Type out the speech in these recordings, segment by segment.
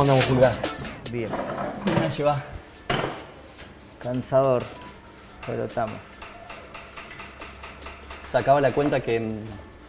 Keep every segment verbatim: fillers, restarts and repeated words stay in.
andamos, Pulgar? Bien. ¿Cómo la llevas? Cansador, pero estamos. Sacaba la cuenta que mm,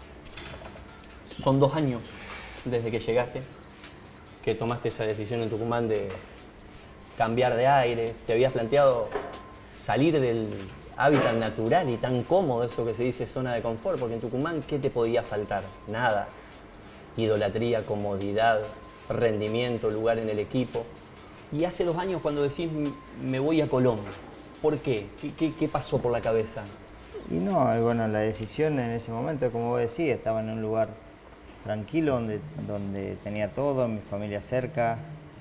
son dos años desde que llegaste, que tomaste esa decisión en Tucumán de cambiar de aire. Te habías planteado salir del hábitat natural y tan cómodo, eso que se dice zona de confort, porque en Tucumán, ¿qué te podía faltar? Nada. Idolatría, comodidad, rendimiento, lugar en el equipo. Y hace dos años cuando decís me voy a Colón, ¿por qué? ¿Qué, qué, qué pasó por la cabeza? Y no, y bueno, la decisión en ese momento, como vos decís, estaba en un lugar tranquilo donde, donde tenía todo, mi familia cerca,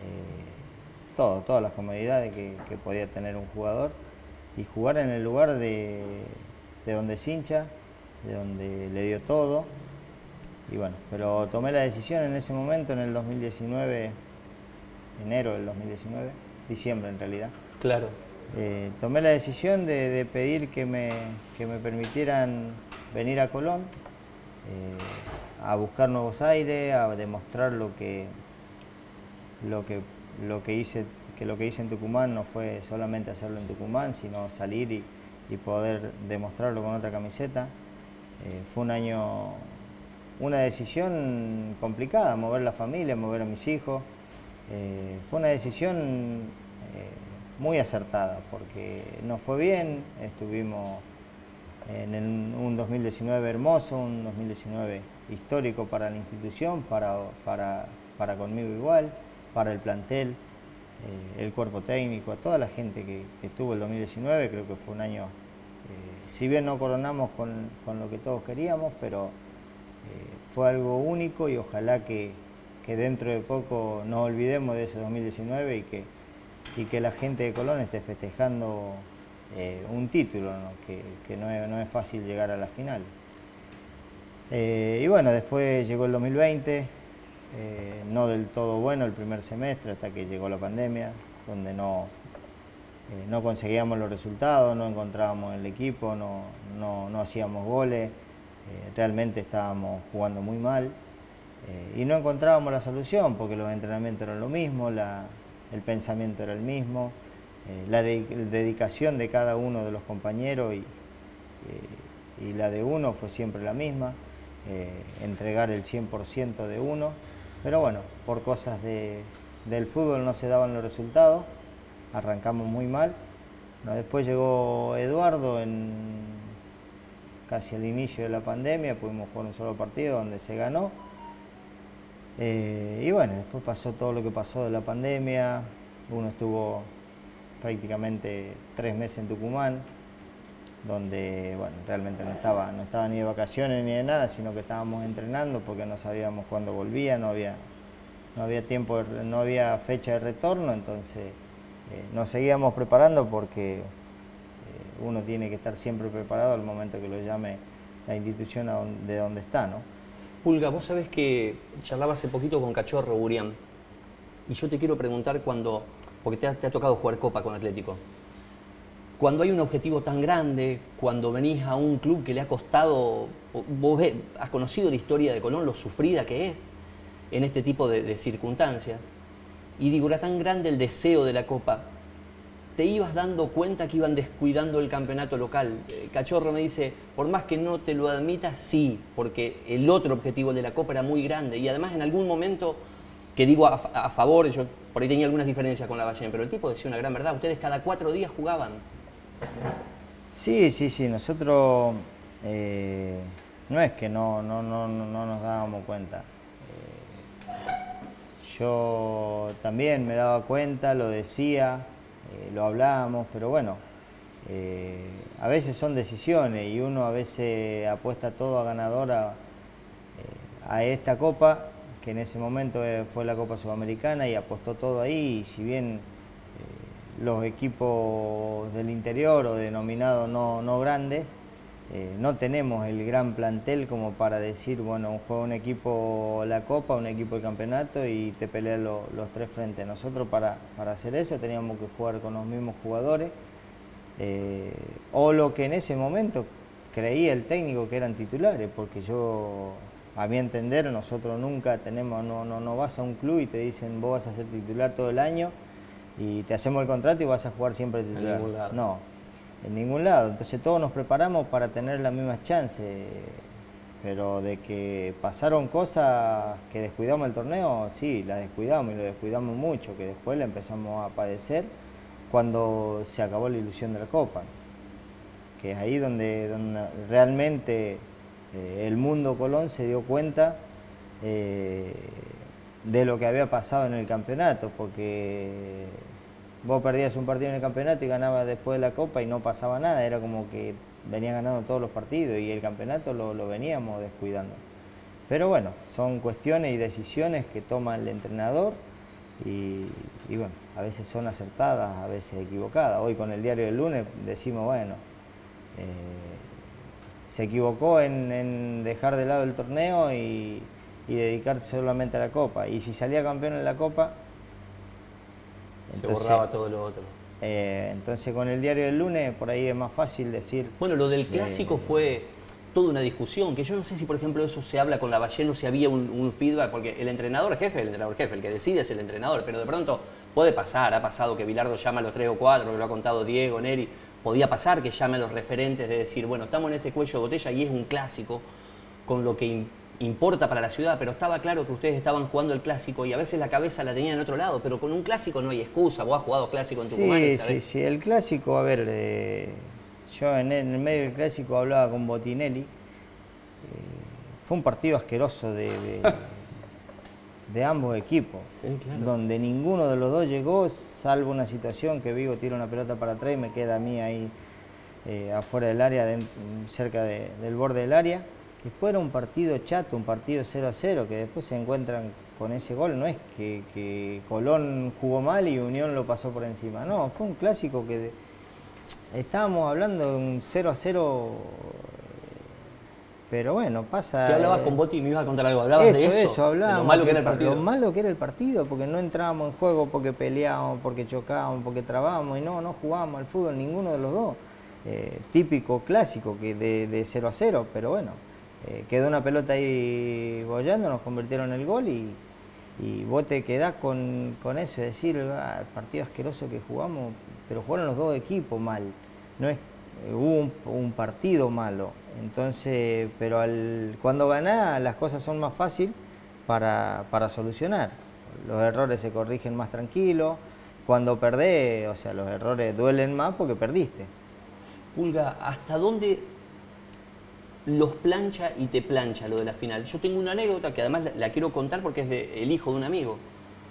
eh, todo, todas las comodidades que, que podía tener un jugador, y jugar en el lugar de, de donde es hincha, de donde le dio todo. Y bueno, pero tomé la decisión en ese momento, en el dos mil diecinueve, enero del dos mil diecinueve, diciembre en realidad. Claro. Eh, tomé la decisión de, de pedir que me, que me permitieran venir a Colón, eh, a buscar nuevos aires, a demostrar lo que, lo que, lo que hice, que lo que hice en Tucumán no fue solamente hacerlo en Tucumán, sino salir y, y poder demostrarlo con otra camiseta. Eh, fue un año, una decisión complicada, mover la familia, mover a mis hijos. Eh, fue una decisión eh, muy acertada, porque nos fue bien, estuvimos en el, un dos mil diecinueve hermoso, un dos mil diecinueve histórico para la institución, para, para, para conmigo igual, para el plantel, eh, el cuerpo técnico, a toda la gente que, que estuvo el dos mil diecinueve, creo que fue un año, eh, si bien no coronamos con, con lo que todos queríamos, pero eh, fue algo único y ojalá que, que dentro de poco nos olvidemos de ese dos mil diecinueve y que y que la gente de Colón esté festejando eh, un título, ¿no? que, que no, es, no es fácil llegar a la final. Eh, y bueno, después llegó el dos mil veinte, eh, no del todo bueno el primer semestre hasta que llegó la pandemia, donde no, eh, no conseguíamos los resultados, no encontrábamos el equipo, no, no, no hacíamos goles, eh, realmente estábamos jugando muy mal eh, y no encontrábamos la solución porque los entrenamientos eran lo mismo, la, el pensamiento era el mismo, eh, la de, dedicación de cada uno de los compañeros y, eh, y la de uno fue siempre la misma, eh, entregar el cien por ciento de uno, pero bueno, por cosas de, del fútbol no se daban los resultados, arrancamos muy mal. No, después llegó Eduardo en casi al inicio de la pandemia, pudimos jugar un solo partido donde se ganó. Eh, y bueno, después pasó todo lo que pasó de la pandemia, uno estuvo prácticamente tres meses en Tucumán, donde bueno, realmente no estaba, no estaba ni de vacaciones ni de nada, sino que estábamos entrenando porque no sabíamos cuándo volvía, no había, no había tiempo, no había fecha de retorno, entonces eh, nos seguíamos preparando porque eh, uno tiene que estar siempre preparado al momento que lo llame la institución a donde, de donde está, ¿no? Pulga, vos sabés que charlaba hace poquito con Cachorro Burián y yo te quiero preguntar cuando, porque te ha, te ha tocado jugar Copa con Atlético, cuando hay un objetivo tan grande, cuando venís a un club que le ha costado, vos ves, has conocido la historia de Colón, lo sufrida que es en este tipo de, de circunstancias, y digo, era tan grande el deseo de la Copa, te ibas dando cuenta que iban descuidando el campeonato local. Cachorro me dice, por más que no te lo admitas, sí, porque el otro objetivo de la Copa era muy grande. Y además en algún momento, que digo a, a favor, yo por ahí tenía algunas diferencias con Lavallén, pero el tipo decía una gran verdad, ustedes cada cuatro días jugaban. Sí, sí, sí, nosotros eh, no es que no, no, no, no nos dábamos cuenta. Eh, yo también me daba cuenta, lo decía, Eh, lo hablábamos, pero bueno, eh, a veces son decisiones y uno a veces apuesta todo a ganadora eh, a esta Copa, que en ese momento eh, fue la Copa Sudamericana y apostó todo ahí, y si bien eh, los equipos del interior o denominados no, no grandes, eh, no tenemos el gran plantel como para decir, bueno, juega un equipo la Copa, un equipo el campeonato y te pelean lo, los tres frentes. Nosotros para, para hacer eso teníamos que jugar con los mismos jugadores, eh, o lo que en ese momento creía el técnico que eran titulares, porque yo a mi entender, nosotros nunca tenemos, no, no, no vas a un club y te dicen vos vas a ser titular todo el año y te hacemos el contrato y vas a jugar siempre titular. En ningún lado. No, en ningún lado. Entonces todos nos preparamos para tener las mismas chances, pero de que pasaron cosas que descuidamos el torneo, sí, las descuidamos y lo descuidamos mucho, que después la empezamos a padecer cuando se acabó la ilusión de la Copa, que es ahí donde, donde realmente eh, el mundo Colón se dio cuenta eh, de lo que había pasado en el campeonato, porque vos perdías un partido en el campeonato y ganabas después de la Copa y no pasaba nada, era como que venías ganando todos los partidos y el campeonato lo, lo veníamos descuidando. Pero bueno, son cuestiones y decisiones que toma el entrenador y, y bueno, a veces son acertadas, a veces equivocadas. Hoy con el diario del lunes decimos, bueno, eh, se equivocó en, en dejar de lado el torneo y, y dedicarse solamente a la Copa. Y si salía campeón en la Copa, entonces, se borraba todo lo otro. Eh, entonces con el diario del lunes por ahí es más fácil decir... Bueno, lo del clásico eh, fue toda una discusión, que yo no sé si por ejemplo eso se habla con Lavallén o si había un, un feedback, porque el entrenador jefe, el entrenador jefe, el que decide es el entrenador, pero de pronto puede pasar, ha pasado que Bilardo llama a los tres o cuatro, que lo ha contado Diego, Neri, podía pasar que llame a los referentes de decir, bueno, estamos en este cuello de botella y es un clásico con lo que importa para la ciudad, pero estaba claro que ustedes estaban jugando el clásico y a veces la cabeza la tenían en otro lado, pero con un clásico no hay excusa, vos has jugado clásico en Tucumán, sí, ¿sabés? Sí, sí, el clásico, a ver, eh, yo en el, en el medio del clásico hablaba con Botinelli, eh, fue un partido asqueroso de, de, de ambos equipos, sí, claro. Donde ninguno de los dos llegó, salvo una situación que Vigo tira una pelota para atrás y me queda a mí ahí eh, afuera del área, de, cerca de, del borde del área. Después era un partido chato, un partido cero a cero, que después se encuentran con ese gol. No es que, que Colón jugó mal y Unión lo pasó por encima. No, fue un clásico que de, estábamos hablando de un cero a cero, pero bueno, pasa... ¿Qué hablabas eh, con Boti y me ibas a contar algo? ¿Hablabas eso, de eso? Eso, hablábamos. De lo malo que era el partido. Lo malo que era el partido, porque no entrábamos en juego, porque peleábamos, porque chocábamos, porque trabábamos, y no, no jugábamos al fútbol ninguno de los dos. Eh, típico, clásico, que de, de cero a cero, pero bueno. Eh, quedó una pelota ahí bollando, nos convirtieron en el gol y, y vos te quedás con, con eso, es decir, ah, el partido asqueroso que jugamos, pero jugaron los dos equipos mal, no es, eh, hubo un, un partido malo, entonces, pero al, cuando ganás las cosas son más fáciles para, para solucionar, los errores se corrigen más tranquilos, cuando perdés, o sea, los errores duelen más porque perdiste. Pulga, ¿hasta dónde los plancha y te plancha lo de la final? Yo tengo una anécdota que además la, la quiero contar porque es de, el hijo de un amigo.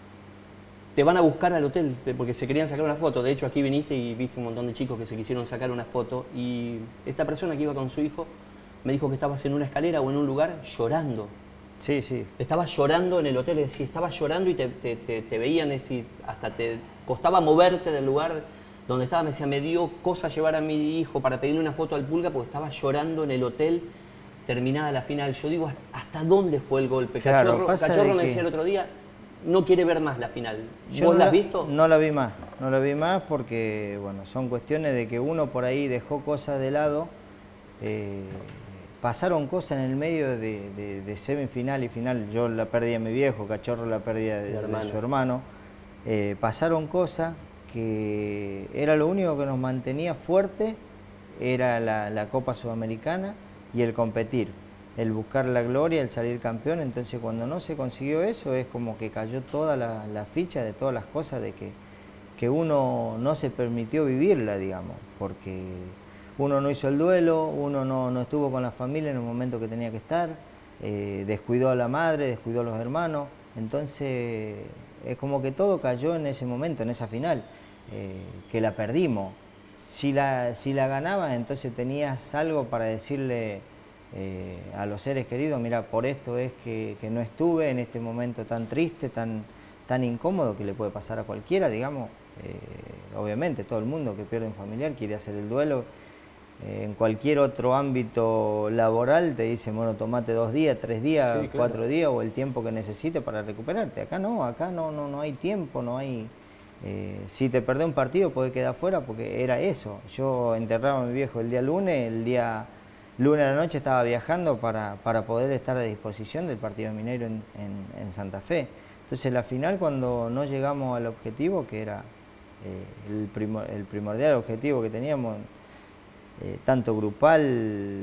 Te van a buscar al hotel porque se querían sacar una foto. De hecho, aquí viniste y viste un montón de chicos que se quisieron sacar una foto. Y esta persona que iba con su hijo me dijo que estabas en una escalera o en un lugar llorando. Sí, sí. Estabas llorando en el hotel, es decir, estabas llorando y te, te, te, te veían, es decir, hasta te costaba moverte del lugar donde estaba. Me decía, me dio cosa llevar a mi hijo para pedirle una foto al Pulga porque estaba llorando en el hotel terminada la final. Yo digo, ¿hasta dónde fue el golpe? Claro, Cachorro, Cachorro me decía el otro día, no quiere ver más la final. ¿Vos no la has visto? No la vi más, no la vi más porque, bueno, son cuestiones de que uno por ahí dejó cosas de lado. Eh, pasaron cosas en el medio de, de, de semifinal y final. Yo la perdí a mi viejo, Cachorro la perdía de, de su hermano. Eh, pasaron cosas que era lo único que nos mantenía fuerte, era la, la Copa Sudamericana y el competir, el buscar la gloria, el salir campeón. Entonces cuando no se consiguió eso es como que cayó toda la, la ficha de todas las cosas de que, que uno no se permitió vivirla, digamos, porque uno no hizo el duelo, uno no, no estuvo con la familia en el momento que tenía que estar, eh, descuidó a la madre, descuidó a los hermanos, entonces es como que todo cayó en ese momento, en esa final, eh, que la perdimos. Si la, si la ganabas, entonces tenías algo para decirle eh, a los seres queridos, mira, por esto es que, que no estuve en este momento tan triste, tan, tan incómodo que le puede pasar a cualquiera, digamos. Eh, obviamente todo el mundo que pierde un familiar quiere hacer el duelo. Eh, en cualquier otro ámbito laboral te dicen, bueno, tomate dos días, tres días, sí, claro, cuatro días o el tiempo que necesites para recuperarte. Acá no, acá no, no, no hay tiempo, no hay... Eh, si te perdés un partido podés quedar fuera porque era eso. Yo enterraba a mi viejo el día lunes, el día lunes a la noche estaba viajando para, para poder estar a disposición del partido Mineiro en, en, en Santa Fe. Entonces la final, cuando no llegamos al objetivo, que era eh, el, primor, el primordial objetivo que teníamos, eh, tanto grupal,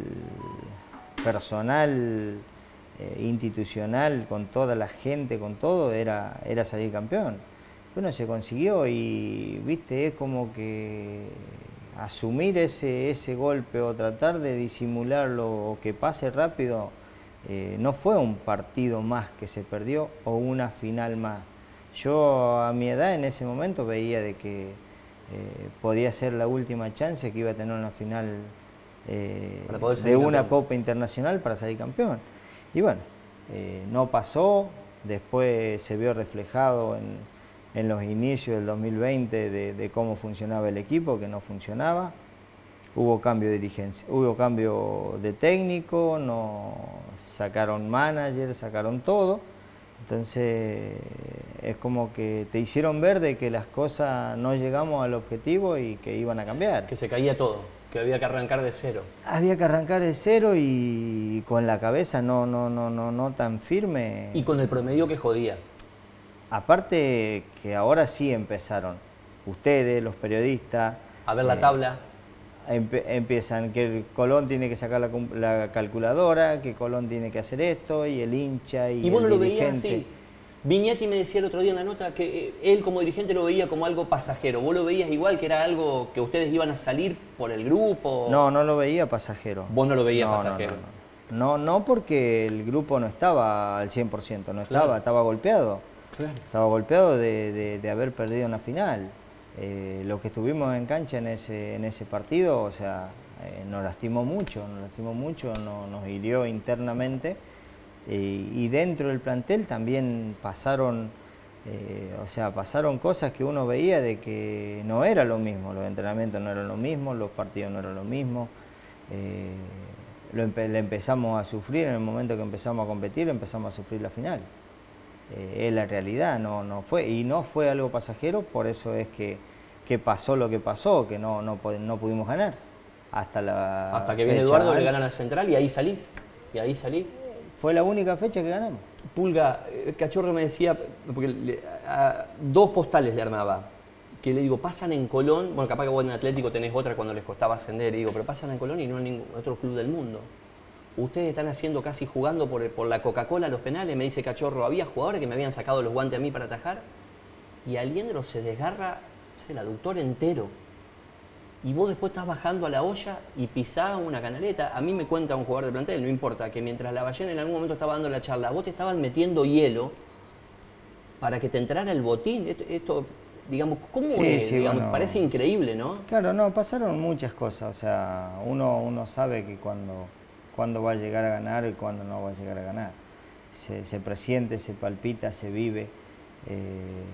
personal, eh, institucional, con toda la gente, con todo, era, era salir campeón. Bueno, se consiguió y, viste, es como que asumir ese, ese golpe o tratar de disimularlo o que pase rápido, eh, no fue un partido más que se perdió o una final más. Yo a mi edad en ese momento veía de que eh, podía ser la última chance que iba a tener una final eh, de una campeón. Copa Internacional para salir campeón. Y bueno, eh, no pasó, después se vio reflejado en, en los inicios del dos mil veinte de, de cómo funcionaba el equipo, que no funcionaba. Hubo cambio de dirigencia, hubo cambio de técnico, no sacaron manager, sacaron todo. Entonces es como que te hicieron ver de que las cosas no llegamos al objetivo y que iban a cambiar. Que se caía todo, que había que arrancar de cero. Había que arrancar de cero y con la cabeza no, no, no, no, no tan firme. Y con el promedio que jodía. Aparte que ahora sí empezaron, ustedes, los periodistas. A ver la eh, tabla. Empiezan que el Colón tiene que sacar la, la calculadora, que Colón tiene que hacer esto, y el hincha y, y vos el no lo dirigente. veías así. Viñati me decía el otro día en la nota que él como dirigente lo veía como algo pasajero. ¿Vos lo veías igual, que era algo que ustedes iban a salir por el grupo? No, no lo veía pasajero. ¿Vos no lo veías no, pasajero? No no. no, no, no porque el grupo no estaba al cien por ciento, no estaba, claro. Estaba golpeado. Claro. Estaba golpeado de, de, de haber perdido una final. Eh, lo que estuvimos en cancha en ese, en ese partido, o sea, eh, nos lastimó mucho, nos lastimó mucho, no, nos hirió internamente. Eh, y dentro del plantel también pasaron, eh, o sea, pasaron cosas que uno veía de que no era lo mismo, los entrenamientos no eran lo mismo, los partidos no eran lo mismo. Eh, lo empe le empezamos a sufrir en el momento que empezamos a competir, empezamos a sufrir la final. Eh, es la realidad, no, no fue, y no fue algo pasajero, por eso es que, que pasó lo que pasó, que no, no, no pudimos ganar. Hasta la Hasta que viene Eduardo, antes. Le ganan al Central y ahí salís, y ahí salís. Fue la única fecha que ganamos. Pulga, Cachorro me decía, porque le, a, dos postales le armaba, que le digo, pasan en Colón, bueno, capaz que vos en Atlético tenés otra cuando les costaba ascender, y digo, pero pasan en Colón y no en ningún otro club del mundo. Ustedes están haciendo casi jugando por, por la Coca-Cola los penales, me dice Cachorro, había jugadores que me habían sacado los guantes a mí para atajar, y Aliendro se desgarra, no sé, el aductor entero. Y vos después estás bajando a la olla y pisás una canaleta. A mí me cuenta un jugador de plantel, no importa, que mientras la ballena en algún momento estaba dando la charla, vos te estaban metiendo hielo para que te entrara el botín. Esto, esto digamos, ¿cómo sí, es? Sí, digamos, bueno, parece increíble, ¿no? Claro, no, pasaron muchas cosas. O sea, uno, uno sabe que cuando, cuando va a llegar a ganar y cuando no va a llegar a ganar. Se, se presiente, se palpita, se vive. Eh,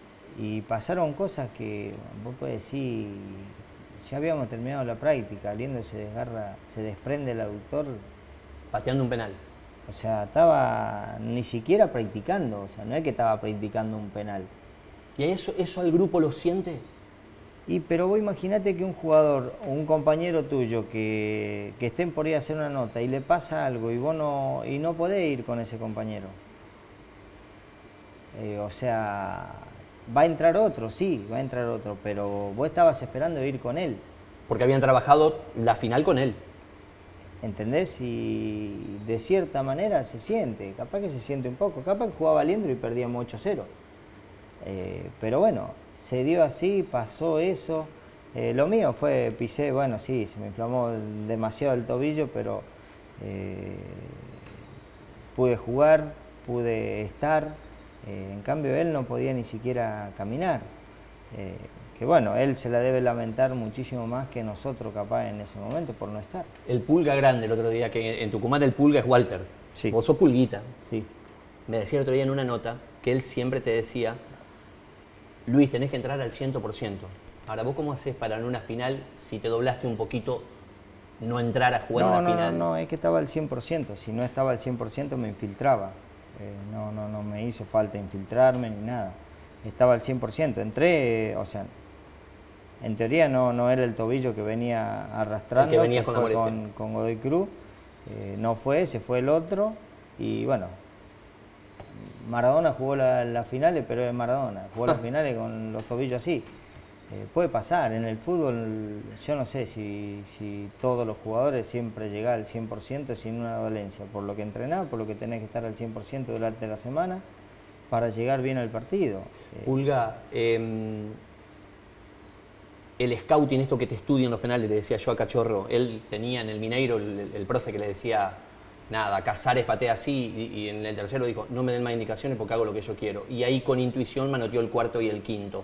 y pasaron cosas que vos podés decir... Ya habíamos terminado la práctica, Aliendro se desgarra, se desprende el aductor. Pateando un penal. O sea, estaba ni siquiera practicando, o sea, no es que estaba practicando un penal. ¿Y eso, eso al grupo lo siente? Y pero vos imaginate que un jugador o un compañero tuyo que, que estén por ahí a hacer una nota y le pasa algo y vos no, y no podés ir con ese compañero. Eh, o sea... Va a entrar otro, sí, va a entrar otro, pero vos estabas esperando ir con él. Porque habían trabajado la final con él. ¿Entendés? Y de cierta manera se siente, capaz que se siente un poco, capaz que jugaba Aliendro y perdíamos ocho cero. Eh, pero bueno, se dio así, pasó eso. Eh, lo mío fue, pisé, bueno, sí, se me inflamó demasiado el tobillo, pero eh, pude jugar, pude estar. Eh, en cambio él no podía ni siquiera caminar, eh, que bueno, él se la debe lamentar muchísimo más que nosotros capaz en ese momento por no estar. El Pulga grande el otro día, que en Tucumán el Pulga es Walter, sí. Vos sos Pulguita. Sí. Me decía el otro día en una nota que él siempre te decía, Luis, tenés que entrar al cien por ciento. Ahora, ¿vos cómo haces para en una final, si te doblaste un poquito, no entrar a jugar no, una no, final? No, no, es que estaba al cien por ciento, si no estaba al cien por ciento me infiltraba. Eh, no, no, no me hizo falta infiltrarme ni nada. Estaba al cien por ciento. Entré, eh, o sea, en teoría no, no era el tobillo que venía arrastrando, el que venía que con, fue la con, con Godoy Cruz, eh, no fue ese, fue el otro, y bueno, Maradona jugó las la finales, pero es Maradona, jugó las finales con los tobillos así. Eh, puede pasar, en el fútbol yo no sé si, si todos los jugadores siempre llegan al cien por ciento sin una dolencia, por lo que entrenás, por lo que tenés que estar al cien por ciento durante la semana para llegar bien al partido. Eh, Pulga, eh, el scouting, esto que te estudian los penales, le decía yo a Cachorro, él tenía en el Mineiro el, el profe que le decía, nada, Casares patea así, y, y en el tercero dijo, no me den más indicaciones porque hago lo que yo quiero. Y ahí con intuición manoteó el cuarto y el quinto.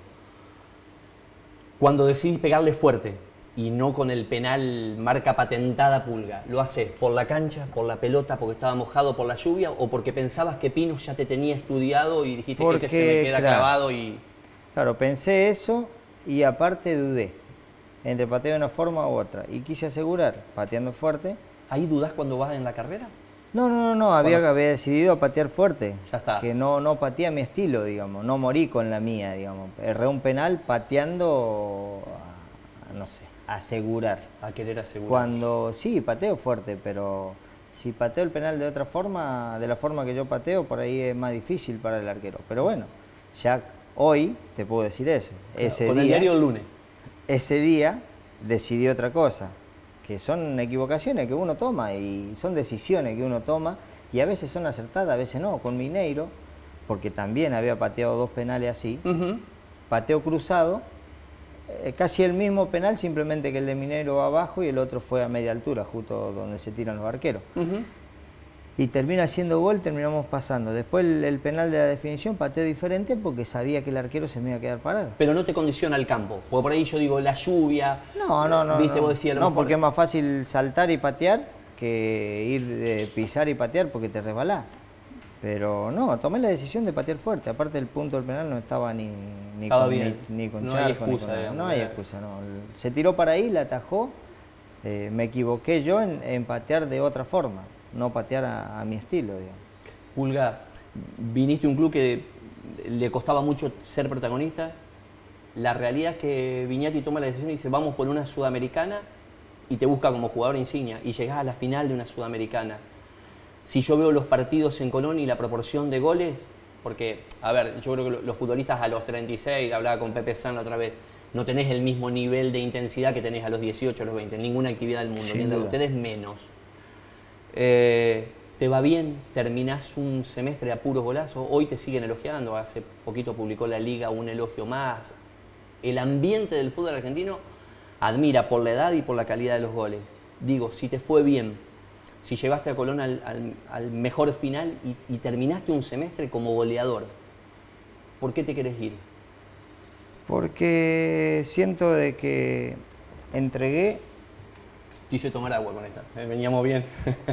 Cuando decidís pegarle fuerte y no con el penal marca patentada Pulga, ¿lo haces por la cancha, por la pelota, porque estaba mojado por la lluvia o porque pensabas que Pino ya te tenía estudiado y dijiste porque, que este se me queda claro, clavado y... Claro, pensé eso y aparte dudé entre pateo de una forma u otra y quise asegurar, pateando fuerte. ¿Ahí dudás cuando vas en la carrera? No, no, no, no, había, había decidido patear fuerte. Ya está. Que no, no pateé a mi estilo, digamos, no morí con la mía, digamos. Erré un penal pateando, a, no sé, asegurar. A querer asegurar. Cuando, sí, pateo fuerte, pero si pateo el penal de otra forma, de la forma que yo pateo, por ahí es más difícil para el arquero. Pero bueno, ya hoy te puedo decir eso. Ese con día, el diario del lunes. Ese día decidí otra cosa. Que son equivocaciones que uno toma y son decisiones que uno toma y a veces son acertadas, a veces no. Con Mineiro, porque también había pateado dos penales así, uh-huh. Pateo cruzado, eh, casi el mismo penal, simplemente que el de Mineiro va abajo y el otro fue a media altura, justo donde se tiran los arqueros. Uh-huh. Y termina haciendo gol, terminamos pasando. Después el, el penal de la definición pateo diferente porque sabía que el arquero se me iba a quedar parado. Pero no te condiciona el campo, porque por ahí yo digo la lluvia. No, no, no. ¿Viste? No, Vos decías, a lo no mejor... porque es más fácil saltar y patear que ir de pisar y patear porque te resbalás. Pero no, tomé la decisión de patear fuerte. Aparte el punto del penal no estaba ni, ni estaba con, bien. Ni, ni con no charco, hay excusa, ni con digamos, no hay excusa, no. Se tiró para ahí, la atajó. Eh, me equivoqué yo en, en patear de otra forma. No patear a, a mi estilo, digamos. Pulga, viniste a un club que le costaba mucho ser protagonista. La realidad es que Viñati toma la decisión y dice vamos por una sudamericana y te busca como jugador insignia y llegás a la final de una sudamericana. Si yo veo los partidos en Colón y la proporción de goles, porque, a ver, yo creo que los futbolistas a los treinta y seis, hablaba con Pepe San otra vez, no tenés el mismo nivel de intensidad que tenés a los dieciocho, a los veinte, en ninguna actividad del mundo, ni en la de ustedes menos. Eh, ¿Te va bien? ¿Terminás un semestre a puros golazos? Hoy te siguen elogiando, hace poquito publicó La Liga un elogio más. El ambiente del fútbol argentino admira por la edad y por la calidad de los goles. Digo, si te fue bien, si llevaste a Colón al, al, al mejor final y, y terminaste un semestre como goleador, ¿por qué te querés ir? Porque siento de que entregué... Te hice tomar agua con esta, ¿eh? Veníamos bien.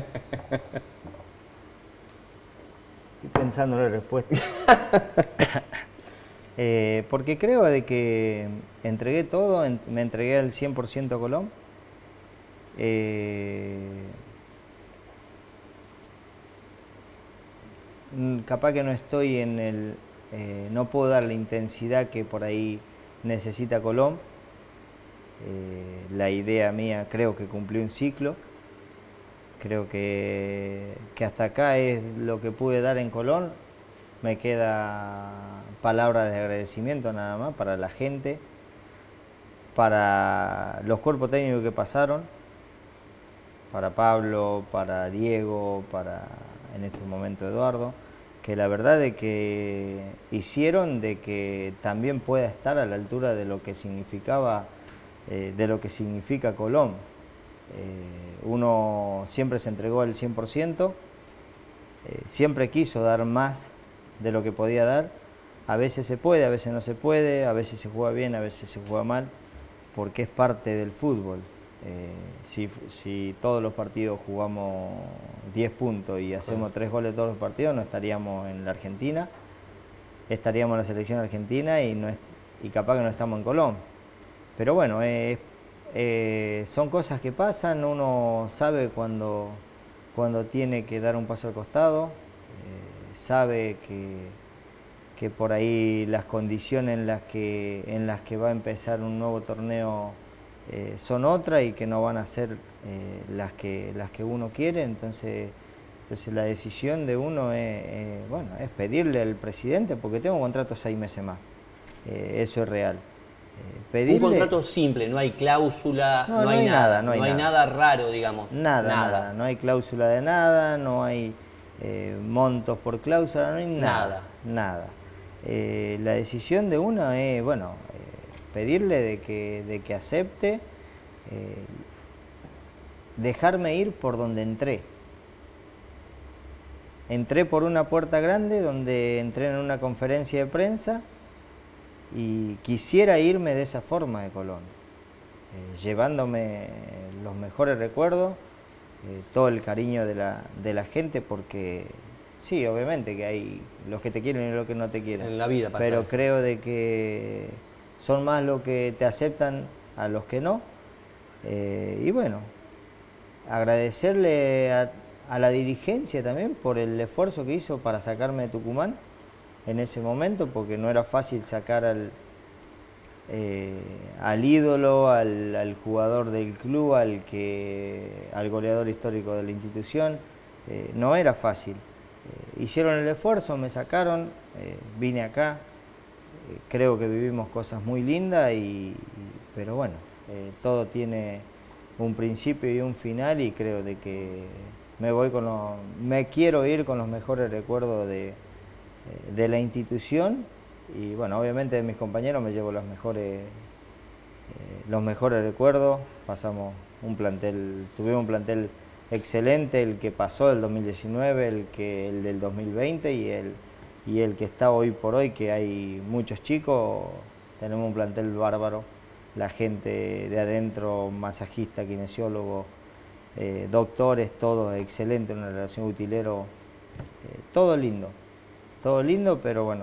Estoy pensando en la respuesta. eh, porque creo de que entregué todo, en, me entregué al cien por ciento a Colón. Eh, capaz que no estoy en el... Eh, no puedo dar la intensidad que por ahí necesita Colón. Eh, la idea mía creo que cumplí un ciclo. Creo que, que hasta acá es lo que pude dar en Colón. Me queda palabras de agradecimiento nada más para la gente, para los cuerpos técnicos que pasaron, para Pablo, para Diego, para en este momento Eduardo, que la verdad es que hicieron de que también pueda estar a la altura de lo que significaba, eh, de lo que significa Colón. Eh, uno siempre se entregó al cien por ciento, eh, siempre quiso dar más de lo que podía dar. A veces se puede, a veces no se puede, a veces se juega bien, a veces se juega mal, porque es parte del fútbol. Eh, si, si todos los partidos jugamos diez puntos y hacemos tres goles todos los partidos, no estaríamos en la Argentina, estaríamos en la selección argentina y, no es, y capaz que no estamos en Colón. Pero bueno, eh, eh, son cosas que pasan, uno sabe cuando, cuando tiene que dar un paso al costado, eh, sabe que, que por ahí las condiciones en las que, en las que va a empezar un nuevo torneo eh, son otras y que no van a ser eh, las, que, las que uno quiere. Entonces, entonces la decisión de uno es, eh, bueno, es pedirle al presidente, porque tengo un contrato seis meses más, eh, eso es real. Eh, pedirle, un contrato simple, no hay cláusula, no, no, no hay, hay nada, nada, no hay no hay nada. nada raro, digamos. Nada, nada, nada, no hay cláusula de nada, no hay eh, montos por cláusula, no hay nada, nada. nada. Eh, la decisión de uno es, bueno, eh, pedirle de que, de que acepte, eh, dejarme ir por donde entré. Entré por una puerta grande donde entré en una conferencia de prensa y quisiera irme de esa forma de Colón, eh, llevándome los mejores recuerdos, eh, todo el cariño de la, de la gente, porque sí, obviamente que hay los que te quieren y los que no te quieren. En la vida pasa pero eso. creo de que son más los que te aceptan a los que no. Eh, y bueno, agradecerle a, a la dirigencia también por el esfuerzo que hizo para sacarme de Tucumán en ese momento, porque no era fácil sacar al, eh, al ídolo, al, al jugador del club, al, que, al goleador histórico de la institución. Eh, no era fácil. Eh, hicieron el esfuerzo, me sacaron, eh, vine acá, eh, creo que vivimos cosas muy lindas, y, y, pero bueno, eh, todo tiene un principio y un final, y creo de que me voy con los, me quiero ir con los mejores recuerdos de, de la institución, y bueno, obviamente de mis compañeros me llevo los mejores, eh, los mejores recuerdos. Pasamos un plantel, tuvimos un plantel excelente, el que pasó del dos mil diecinueve, el, que, el del dos mil veinte y el, y el que está hoy por hoy, que hay muchos chicos, tenemos un plantel bárbaro, la gente de adentro, masajista, kinesiólogo, eh, doctores, todo excelente, una relación utilero, eh, todo lindo, todo lindo, pero bueno,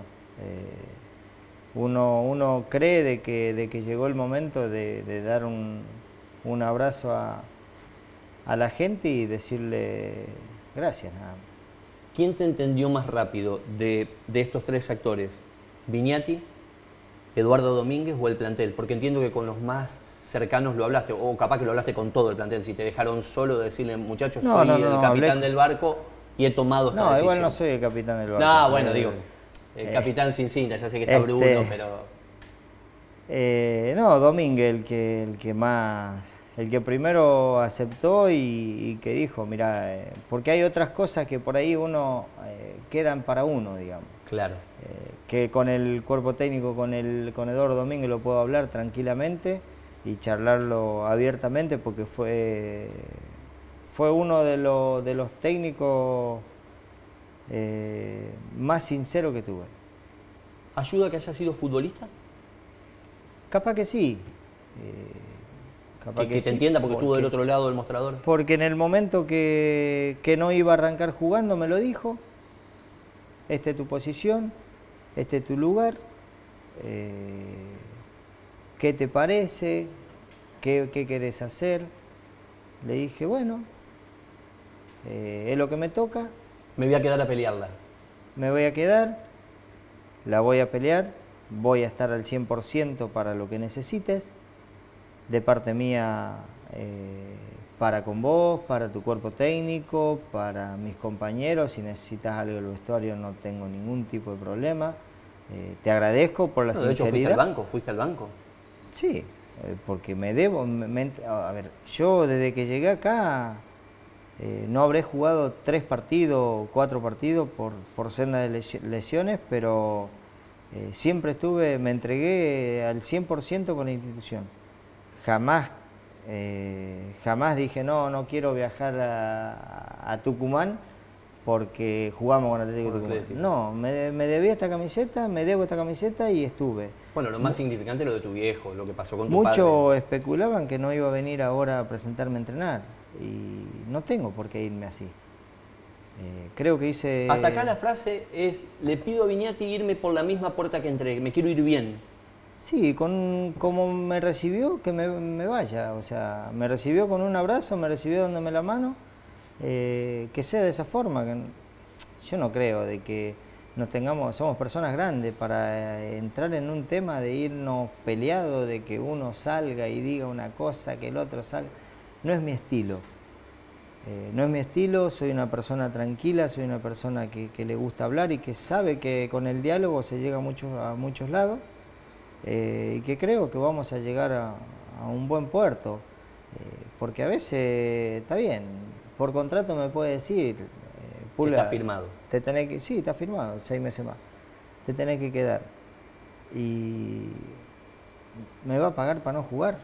eh, uno, uno cree de que, de que llegó el momento de, de dar un, un abrazo a a la gente y decirle gracias, nada más. ¿Quién te entendió más rápido de, de estos tres actores? ¿Viñati, Eduardo Domínguez o el plantel? Porque entiendo que con los más cercanos lo hablaste, o capaz que lo hablaste con todo el plantel, si te dejaron solo decirle, muchachos, no, soy no, no, el no, capitán hablé... del barco y he tomado esta no, decisión. igual no soy el capitán del barco. No, bueno, eh, digo, el eh, capitán sin cinta, ya sé que está este... Bruno, pero... Eh, no, Domínguez, el que, el que más... el que primero aceptó y, y que dijo, mira, eh, porque hay otras cosas que por ahí uno eh, quedan para uno, digamos. Claro. Eh, que con el cuerpo técnico, con, el, con Eduardo Domínguez lo puedo hablar tranquilamente y charlarlo abiertamente, porque fue, fue uno de, lo, de los técnicos eh, más sinceros que tuve. ¿Ayuda que haya sido futbolista? Capaz que sí. Eh, Que, que, que te sí, entienda porque, porque estuvo del otro lado del mostrador. Porque en el momento que, que no iba a arrancar jugando me lo dijo, esta es tu posición, este es tu lugar, eh, ¿qué te parece? ¿Qué, qué querés hacer? Le dije, bueno, eh, es lo que me toca. Me voy a quedar a pelearla. Me voy a quedar, la voy a pelear, voy a estar al cien por ciento para lo que necesites. De parte mía, eh, para con vos, para tu cuerpo técnico, para mis compañeros. Si necesitas algo del vestuario no tengo ningún tipo de problema. Eh, te agradezco por la no, sinceridad. De hecho, fuiste al banco, fuiste al banco. Sí, eh, porque me debo... Me, me, a ver, yo desde que llegué acá eh, no habré jugado tres partidos, cuatro partidos por, por senda de lesiones, pero eh, siempre estuve, me entregué al cien por ciento con la institución. Jamás, eh, jamás dije, no, no quiero viajar a, a Tucumán porque jugamos con Atlético Tucumán. Atlético. No, me, me debía esta camiseta, me debo esta camiseta y estuve. Bueno, lo más M significante es lo de tu viejo, lo que pasó con tu padre. Muchos especulaban que no iba a venir ahora a presentarme a entrenar y no tengo por qué irme así. Eh, creo que hice... Hasta acá la frase es, le pido a Viñati irme por la misma puerta que entré, me quiero ir bien. Sí, con, como me recibió, que me, me vaya, o sea, me recibió con un abrazo, me recibió dándome la mano, eh, que sea de esa forma, que yo no creo de que, nos tengamos, somos personas grandes para entrar en un tema de irnos peleados, de que uno salga y diga una cosa, que el otro salga. No es mi estilo. Eh, no es mi estilo, soy una persona tranquila, soy una persona que, que le gusta hablar y que sabe que con el diálogo se llega a muchos, a muchos lados eh, y que creo que vamos a llegar a, a un buen puerto. Eh, porque a veces, está bien, por contrato me puede decir... Pulga, está firmado. Te tenés que, sí, está firmado, seis meses más. Te tenés que quedar. Y me va a pagar para no jugar.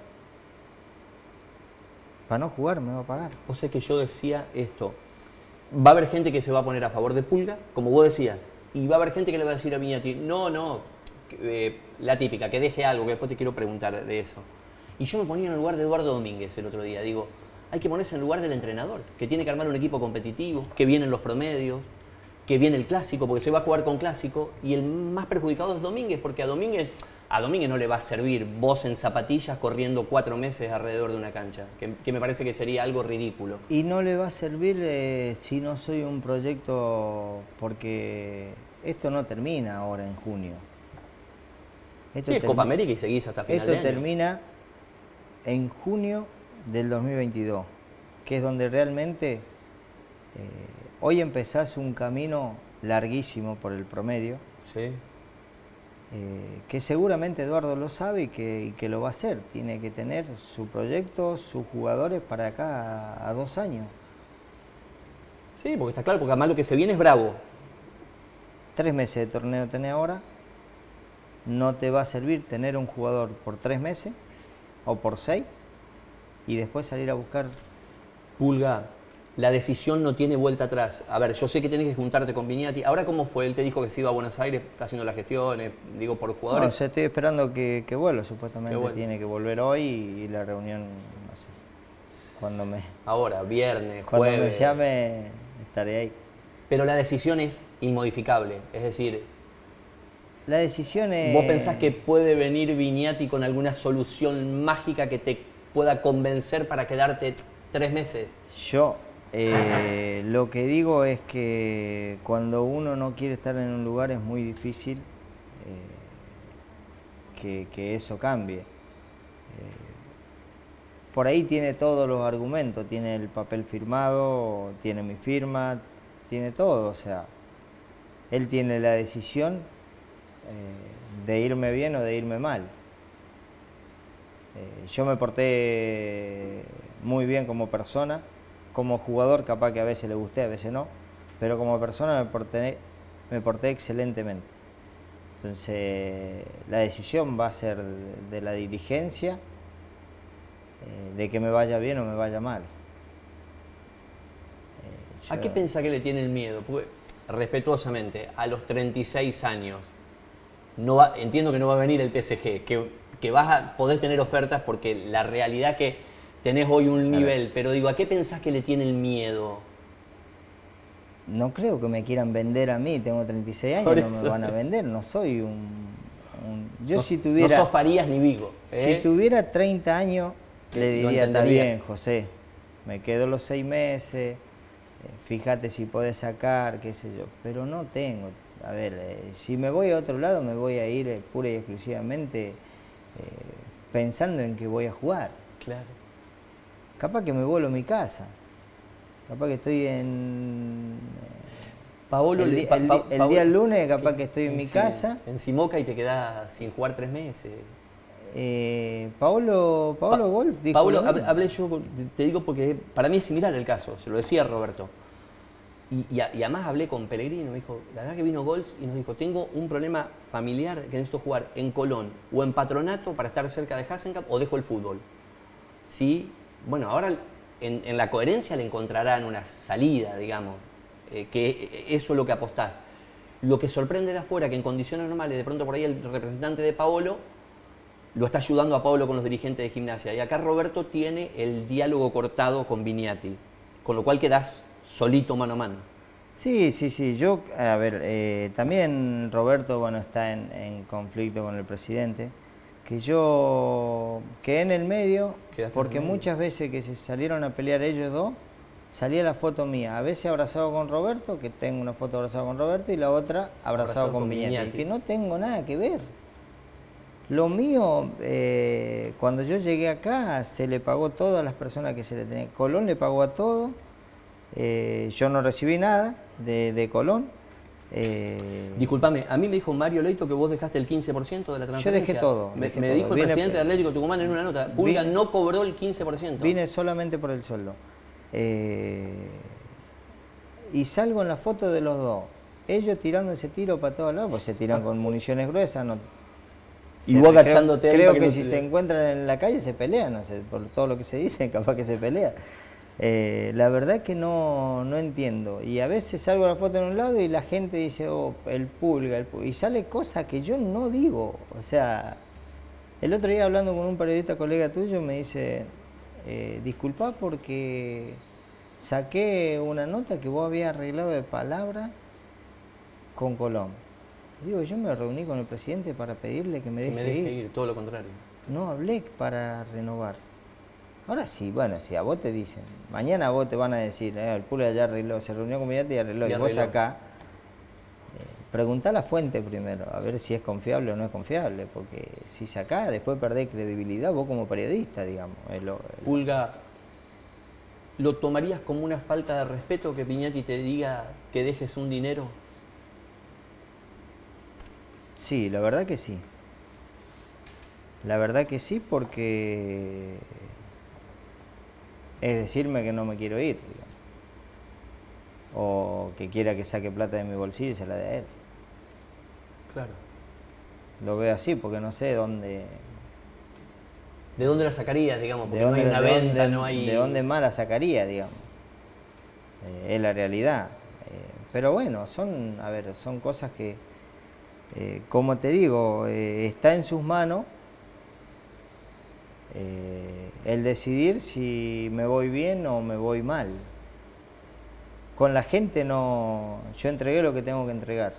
Para no jugar me va a pagar. O sea que yo decía esto. Va a haber gente que se va a poner a favor de Pulga, como vos decías. Y va a haber gente que le va a decir a Viñati, no, no, eh, la típica, que deje algo, que después te quiero preguntar de eso. Y yo me ponía en el lugar de Eduardo Domínguez el otro día. Digo, hay que ponerse en el lugar del entrenador, que tiene que armar un equipo competitivo, que vienen los promedios, que viene el clásico, porque se va a jugar con clásico, y el más perjudicado es Domínguez, porque a Domínguez, a Domínguez no le va a servir vos en zapatillas corriendo cuatro meses alrededor de una cancha, que, que me parece que sería algo ridículo. Y no le va a servir eh, si no soy un proyecto, porque esto no termina ahora en junio. Esto sí, es Copa América y seguís hasta final de año. Esto termina en junio del dos mil veintidós, que es donde realmente eh, hoy empezás un camino larguísimo por el promedio, sí. eh, que seguramente Eduardo lo sabe y que, y que lo va a hacer. Tiene que tener su proyecto, sus jugadores para acá a, a dos años. Sí, porque está claro, porque además lo que se viene es bravo. Tres meses de torneo tenés ahora, no te va a servir tener un jugador por tres meses o por seis, y después salir a buscar. Pulga, la decisión no tiene vuelta atrás. A ver, yo sé que tenés que juntarte con Viñati. ¿Ahora cómo fue? Él te dijo que se iba a Buenos Aires, está haciendo las gestiones, digo, por jugadores. No, o sea, estoy esperando que, que vuelva, supuestamente que tiene que volver hoy y, y la reunión, no sé, cuando me... Ahora, viernes, cuando jueves. me llame, estaré ahí. Pero la decisión es inmodificable, es decir... La decisión es... ¿Vos pensás que puede venir Viñati con alguna solución mágica que te pueda convencer para quedarte tres meses? Yo eh, lo que digo es que cuando uno no quiere estar en un lugar es muy difícil eh, que, que eso cambie. Eh, por ahí tiene todos los argumentos, tiene el papel firmado, tiene mi firma, tiene todo, o sea, él tiene la decisión eh, de irme bien o de irme mal. Eh, yo me porté muy bien como persona, como jugador capaz que a veces le gusté, a veces no, pero como persona me porté, me porté excelentemente. Entonces la decisión va a ser de, de la dirigencia, eh, de que me vaya bien o me vaya mal. Eh, yo... ¿A qué pensás que le tiene el miedo? Porque, respetuosamente, a los treinta y seis años, no va, entiendo que no va a venir el P S G, que que vas a, podés tener ofertas porque la realidad que tenés hoy un nivel, pero digo, ¿a qué pensás que le tiene el miedo? No creo que me quieran vender a mí, tengo treinta y seis años, no me van a vender, no soy un... un yo no, si tuviera... No sos Farías ni Vigo. ¿eh? Si tuviera treinta años, le diría, está bien, José, me quedo los seis meses, fíjate si podés sacar, qué sé yo, pero no tengo. A ver, eh, si me voy a otro lado, me voy a ir eh, pura y exclusivamente... Eh, pensando en que voy a jugar. Claro. Capaz que me vuelo a mi casa. Capaz que estoy en... Eh, Paolo, el, di, pa, el, pa, el Paolo, día lunes capaz que, que estoy en, en mi sí, casa. En Simoca y te quedás sin jugar tres meses. Eh, Paolo, Paolo pa, Golf dijo... Paolo, hablé, hablé yo, te digo porque para mí es similar el caso, se lo decía Roberto. Y, y, y además hablé con Pellegrino, me dijo, la verdad que vino Gols y nos dijo, tengo un problema familiar que necesito jugar en Colón o en Patronato para estar cerca de Hasenkamp o dejo el fútbol. Sí, bueno, ahora en, en la coherencia le encontrarán una salida, digamos, eh, que eso es lo que apostás. Lo que sorprende de afuera, que en condiciones normales, de pronto por ahí el representante de Paolo lo está ayudando a Paolo con los dirigentes de Gimnasia. Y acá Roberto tiene el diálogo cortado con Viñati, con lo cual quedás solito mano a mano. Sí, sí, sí. Yo, a ver, eh, también Roberto, bueno, está en, en conflicto con el presidente, que yo quedé en el medio, Quedaste porque en el medio. Muchas veces que se salieron a pelear ellos dos, salía la foto mía, a veces abrazado con Roberto, que tengo una foto abrazado con Roberto, y la otra abrazado, abrazado con, con Viñati, que no tengo nada que ver. Lo mío, eh, cuando yo llegué acá, se le pagó todo a las personas que se le tenía. Colón le pagó a todo, eh, yo no recibí nada de, de Colón. Eh, Disculpame, a mí me dijo Mario Leito que vos dejaste el quince por ciento de la transferencia. Yo dejé todo. Me, dejé me todo. dijo el vine, presidente de Atlético Tucumán en una nota, Pulga vine, no cobró el quince por ciento. Vine solamente por el sueldo. Eh, y salgo en la foto de los dos. Ellos tirando ese tiro para todos lados, pues se tiran con municiones gruesas. No, y vos agachándote ahí. Creo que, que no si se encuentran en la calle se pelean, no sé, por todo lo que se dice, capaz que se pelean. Eh, la verdad que no, no entiendo. Y a veces salgo la foto en un lado y la gente dice, oh, el Pulga, el Pulga. Y sale cosas que yo no digo. O sea, el otro día hablando con un periodista colega tuyo me dice, eh, disculpa porque saqué una nota que vos habías arreglado de palabra con Colón. Digo, yo me reuní con el presidente para pedirle que me deje, que me deje ir. ir. Todo lo contrario. No hablé para renovar. Ahora sí, bueno, si a vos te dicen, mañana a vos te van a decir, eh, el Pulga ya arregló, se reunió con Viñati y arregló, y, y vos acá, eh, preguntá a la fuente primero, a ver si es confiable o no es confiable, porque si sacás, después perdés credibilidad vos como periodista, digamos. Es lo, es Pulga, ¿lo tomarías como una falta de respeto que Viñati te diga que dejes un dinero? Sí, la verdad que sí. La verdad que sí, porque es decirme que no me quiero ir, digamos. O que quiera que saque plata de mi bolsillo y se la dé a él. Claro. Lo veo así, porque no sé dónde... ¿De dónde la sacarías, digamos? Porque no hay una venta, dónde, no hay... ¿De dónde más la sacaría, digamos? Eh, es la realidad. Eh, pero bueno, son, a ver, son cosas que, eh, como te digo, eh, está en sus manos eh, el decidir si me voy bien o me voy mal. Con la gente no... Yo entregué lo que tengo que entregar.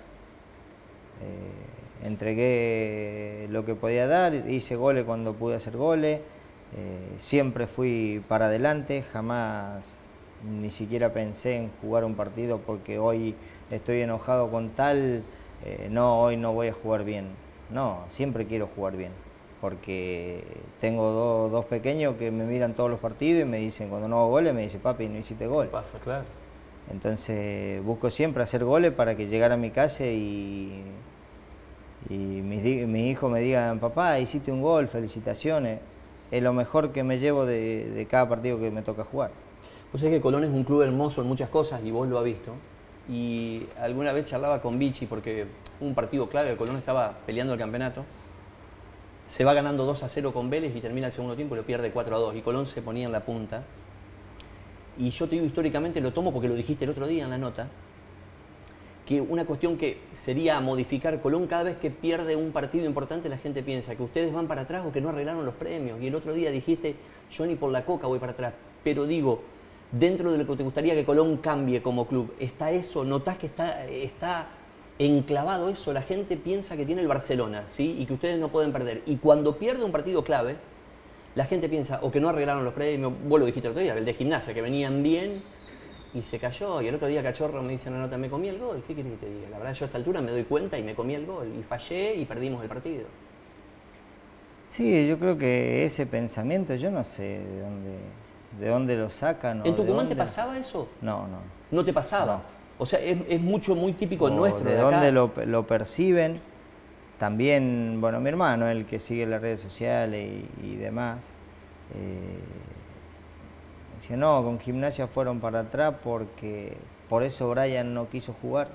Eh, entregué lo que podía dar, hice goles cuando pude hacer goles, eh, siempre fui para adelante, jamás ni siquiera pensé en jugar un partido porque hoy estoy enojado con tal, eh, no, hoy no voy a jugar bien. No, siempre quiero jugar bien, porque tengo do, dos pequeños que me miran todos los partidos y me dicen, cuando no hago goles, me dicen, papi, no hiciste gol. Pasa, claro. Entonces busco siempre hacer goles para que llegara a mi casa y, y mis, mis hijos me digan, papá, hiciste un gol, felicitaciones. Es lo mejor que me llevo de, de cada partido que me toca jugar. Vos sabés que Colón es un club hermoso en muchas cosas y vos lo has visto. Y alguna vez charlaba con Vichy porque un partido clave, Colón estaba peleando el campeonato. Se va ganando dos a cero con Vélez y termina el segundo tiempo y lo pierde cuatro a dos. Y Colón se ponía en la punta. Y yo te digo históricamente, lo tomo porque lo dijiste el otro día en la nota, que una cuestión que sería modificar Colón cada vez que pierde un partido importante, la gente piensa que ustedes van para atrás o que no arreglaron los premios. Y el otro día dijiste, yo ni por la coca voy para atrás. Pero digo, dentro de lo que te gustaría que Colón cambie como club, ¿está eso? ¿Notás que está, está enclavado eso? La gente piensa que tiene el Barcelona, ¿sí? Y que ustedes no pueden perder. Y cuando pierde un partido clave, la gente piensa o que no arreglaron los premios, vos lo dijiste el otro día, el de Gimnasia, que venían bien y se cayó. Y el otro día Cachorro me dice en la nota, me comí el gol. ¿Qué querés que te diga? La verdad, yo a esta altura me doy cuenta y me comí el gol. Y fallé y perdimos el partido. Sí, yo creo que ese pensamiento, yo no sé de dónde, de dónde lo sacan. ¿En Tucumán te pasaba eso? No, no. ¿No te pasaba? No. O sea, es, es mucho, muy típico o nuestro de, de acá. dónde lo, lo perciben. También, bueno, mi hermano, el que sigue las redes sociales y, y demás, eh, decía, no, con Gimnasia fueron para atrás porque por eso Brian no quiso jugar.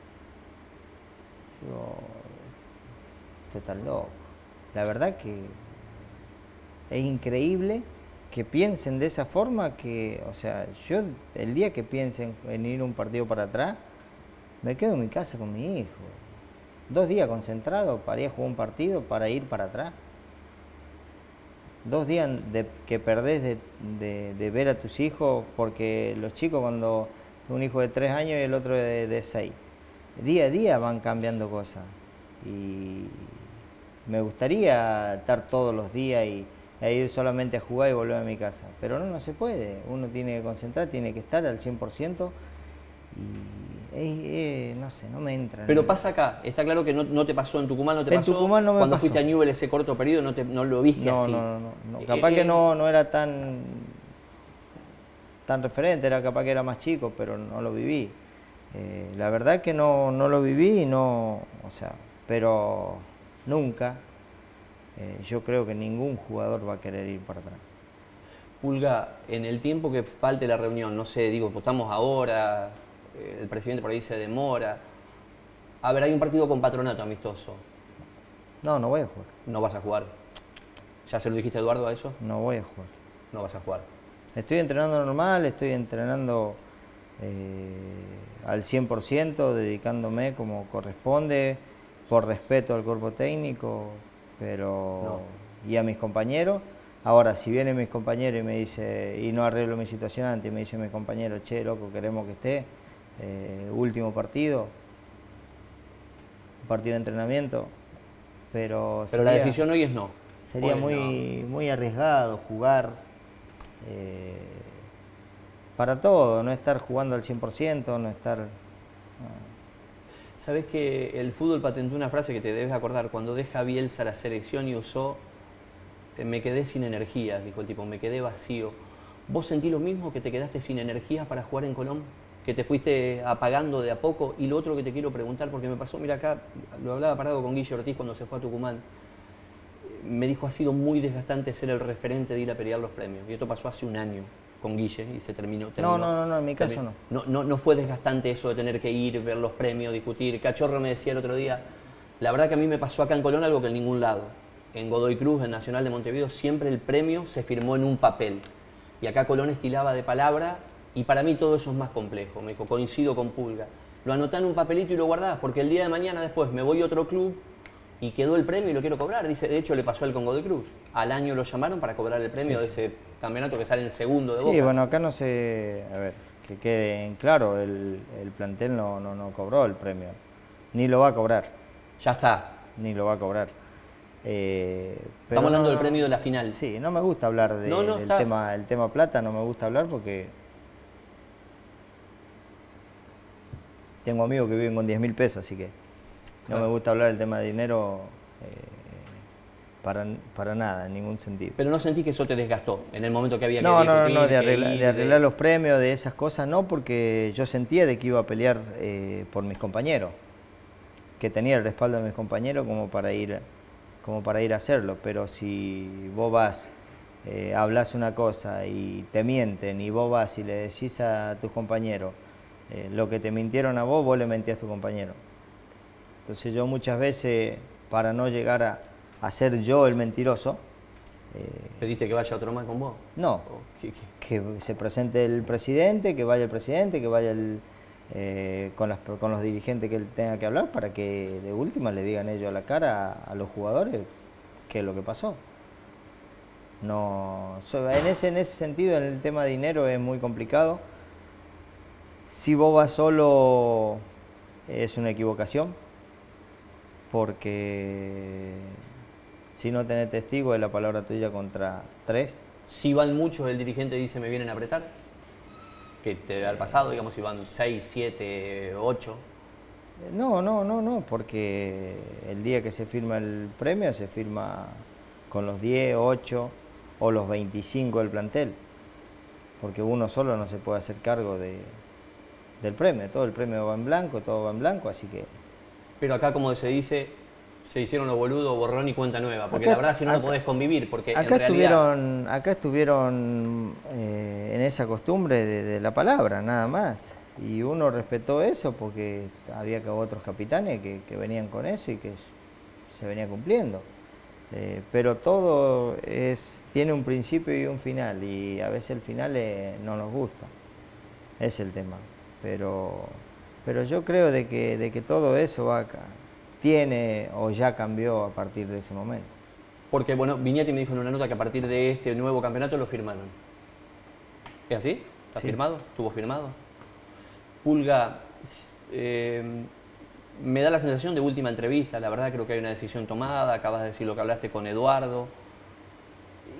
Digo, esto está loco. La verdad que es increíble que piensen de esa forma, que, o sea, yo el día que piensen en ir un partido para atrás, me quedo en mi casa con mi hijo. Dos días concentrado para ir a jugar un partido, para ir para atrás. Dos días de, que perdés de, de, de ver a tus hijos, porque los chicos cuando un hijo de tres años y el otro de, de seis, día a día van cambiando cosas. Y me gustaría estar todos los días y, a ir solamente a jugar y volver a mi casa. Pero no, no se puede. Uno tiene que concentrar, tiene que estar al cien por ciento y eh, eh, no sé, no me entra. Pero no. pasa acá, está claro que no, no te pasó en Tucumán, no te En pasó. Tucumán no me Cuando pasó. fuiste a Newell ese corto periodo no, te, no lo viste No, así. no, no, no, no. Eh, Capaz eh, que no, no era tan, tan referente, era capaz que era más chico, pero no lo viví. Eh, la verdad que no, no lo viví y no, o sea, pero nunca, eh, yo creo que ningún jugador va a querer ir para atrás. Pulga, en el tiempo que falte la reunión, no sé, digo, pues estamos ahora, eh, el presidente por ahí se demora. A ver, hay un partido con Patronato amistoso. No, no voy a jugar. No vas a jugar. ¿Ya se lo dijiste a Eduardo a eso? No voy a jugar. No vas a jugar. Estoy entrenando normal, estoy entrenando eh, al cien por ciento, dedicándome como corresponde, por respeto al cuerpo técnico, pero no. Y a mis compañeros. Ahora, si vienen mis compañeros y me dice, y no arreglo mi situación antes, y me dice mi compañero, che, loco, queremos que esté, eh, último partido, partido de entrenamiento, pero... Pero sería, la decisión hoy es no. Sería muy, no. muy arriesgado jugar eh, para todo, no estar jugando al cien por ciento, no estar... No. Sabés que el fútbol patentó una frase que te debes acordar, cuando deja Bielsa la selección y usó... Me quedé sin energía, dijo el tipo, me quedé vacío. ¿Vos sentís lo mismo, que te quedaste sin energía para jugar en Colón? ¿Que te fuiste apagando de a poco? Y lo otro que te quiero preguntar, porque me pasó, mira acá, lo hablaba parado con Guille Ortiz cuando se fue a Tucumán. Me dijo, ha sido muy desgastante ser el referente de ir a pelear los premios. Y esto pasó hace un año con Guille y se terminó. terminó no, no, no, no, en mi caso terminó. no. no. No, no fue desgastante eso de tener que ir, ver los premios, discutir. Cachorro me decía el otro día, la verdad que a mí me pasó acá en Colón algo que en ningún lado. En Godoy Cruz, en Nacional de Montevideo, siempre el premio se firmó en un papel. Y acá Colón estilaba de palabra, y para mí todo eso es más complejo. Me dijo, coincido con Pulga. Lo anotá en un papelito y lo guardás, porque el día de mañana después me voy a otro club y quedó el premio y lo quiero cobrar. Dice, de hecho le pasó a él con Godoy Cruz. Al año lo llamaron para cobrar el premio sí, de ese campeonato que sale en segundo de Boca. Sí, bueno, acá no sé, a ver, que quede en claro, el, el plantel no, no, no cobró el premio, ni lo va a cobrar. Ya está. Ni lo va a cobrar. Eh, pero Estamos hablando no, del premio de la final. Sí, no me gusta hablar de, no, no, del está... tema, el tema plata, no me gusta hablar porque tengo amigos que viven con diez mil pesos, así que no claro. me gusta hablar del tema de dinero eh, para, para nada, en ningún sentido. Pero no sentí que eso te desgastó en el momento que había que no, discutir, no, no, no, de arreglar, ir, de arreglar de... los premios, de esas cosas, no, porque yo sentía de que iba a pelear eh, por mis compañeros, que tenía el respaldo de mis compañeros como para ir... como para ir a hacerlo, pero si vos vas, eh, hablas una cosa y te mienten y vos vas y le decís a tus compañeros eh, lo que te mintieron a vos, vos le mentís a tu compañero. Entonces yo muchas veces, para no llegar a, a ser yo el mentiroso... Eh, ¿Pediste que vaya otro más con vos? No, ¿Qué, qué? que se presente el presidente, que vaya el presidente, que vaya el... Eh, con, las, con los dirigentes que él tenga que hablar para que de última le digan ellos a la cara a, a los jugadores qué es lo que pasó. No, so, en, ese, en ese sentido, en el tema de dinero es muy complicado. Si vos vas solo es una equivocación, porque si no tenés testigo es la palabra tuya contra tres. Si van muchos, el dirigente dice me vienen a apretar. Que te da el pasado, digamos, si van seis, siete, ocho. No, no, no, no, porque el día que se firma el premio se firma con los diez, ocho o los veinticinco del plantel, porque uno solo no se puede hacer cargo de, del premio, todo el premio va en blanco, todo va en blanco, así que... Pero acá, como se dice, se hicieron los boludos, borrón y cuenta nueva, porque acá, la verdad si no, acá, no podés convivir, porque acá en realidad... Estuvieron, acá estuvieron eh, en esa costumbre de, de la palabra, nada más, y uno respetó eso porque había que otros capitanes que, que venían con eso y que se venía cumpliendo. Eh, pero todo es, tiene un principio y un final, y a veces el final eh, no nos gusta, es el tema, pero, pero yo creo de que, de que todo eso va acá. Tiene o ya cambió a partir de ese momento. Porque, bueno, Viñati me dijo en una nota que a partir de este nuevo campeonato lo firmaron. ¿Es así? ¿Está sí. firmado? ¿Estuvo firmado? Pulga, eh, me da la sensación de última entrevista, la verdad creo que hay una decisión tomada, acabas de decir lo que hablaste con Eduardo.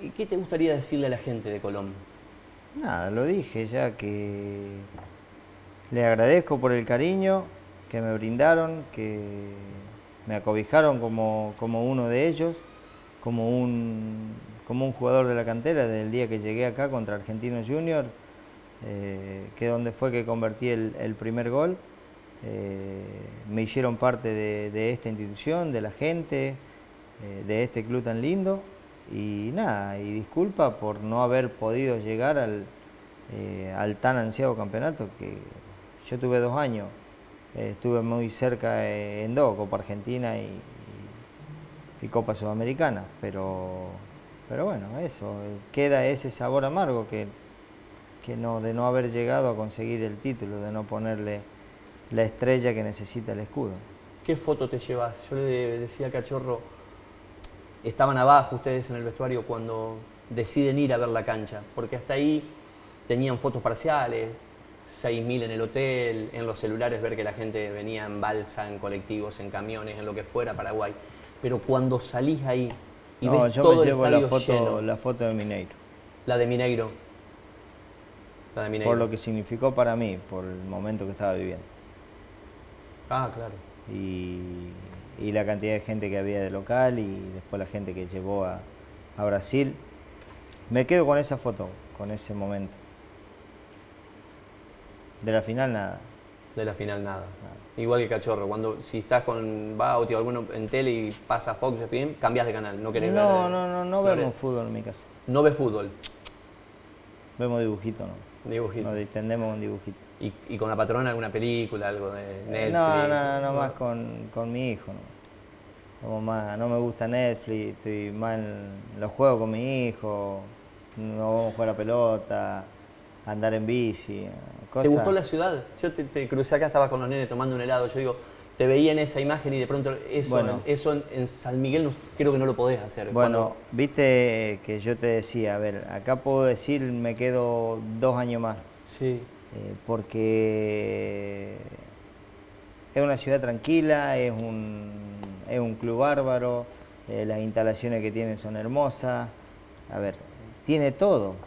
¿Y qué te gustaría decirle a la gente de Colón? Nada, lo dije ya, que le agradezco por el cariño que me brindaron, que me acobijaron como, como uno de ellos, como un, como un jugador de la cantera del día que llegué acá contra Argentinos Juniors, eh, que donde fue que convertí el, el primer gol. Eh, me hicieron parte de, de esta institución, de la gente, eh, de este club tan lindo. Y nada, y disculpa por no haber podido llegar al, eh, al tan ansiado campeonato, que yo tuve dos años, eh, estuve muy cerca eh, en dos, Copa Argentina y, y, y Copa Sudamericana, pero, pero bueno, eso, queda ese sabor amargo que, que no, de no haber llegado a conseguir el título, de no ponerle la estrella que necesita el escudo. ¿Qué foto te llevas? Yo le decía a Cachorro, estaban abajo ustedes en el vestuario cuando deciden ir a ver la cancha, porque hasta ahí tenían fotos parciales, seis mil en el hotel, en los celulares ver que la gente venía en balsa, en colectivos, en camiones, en lo que fuera, Paraguay. Pero cuando salís ahí y no, ves yo todo me el llevo estadio la foto, lleno, la foto de Mineiro. La de Mineiro. La de Mineiro. Por lo que significó para mí, por el momento que estaba viviendo. Ah, claro. Y, y la cantidad de gente que había de local y después la gente que llevó a, a Brasil. Me quedo con esa foto, con ese momento. De la final nada. De la final nada. nada. Igual que Cachorro, cuando si estás con Bauti o alguno en tele y pasa Fox, cambias de canal, no querés no, ver. No, no, no vemos eres... fútbol en mi casa. ¿No ves fútbol? Vemos dibujito, ¿no? Dibujito. Nos distendemos con dibujito. ¿Y, ¿Y con la patrona alguna película, algo de Netflix? No, no, no, más con, con mi hijo, ¿no? Como más, no me gusta Netflix, estoy más en los juegos con mi hijo, no vamos a jugar a la pelota, andar en bici, cosas. ¿Te gustó la ciudad? Yo te, te crucé acá, estaba con los nenes tomando un helado, yo digo, te veía en esa imagen y de pronto eso, bueno, eso en, en San Miguel no, creo que no lo podés hacer. Bueno, cuando... viste que yo te decía, a ver, acá puedo decir me quedo dos años más. Sí. Eh, porque es una ciudad tranquila, es un, es un club bárbaro, eh, las instalaciones que tienen son hermosas, a ver, tiene todo,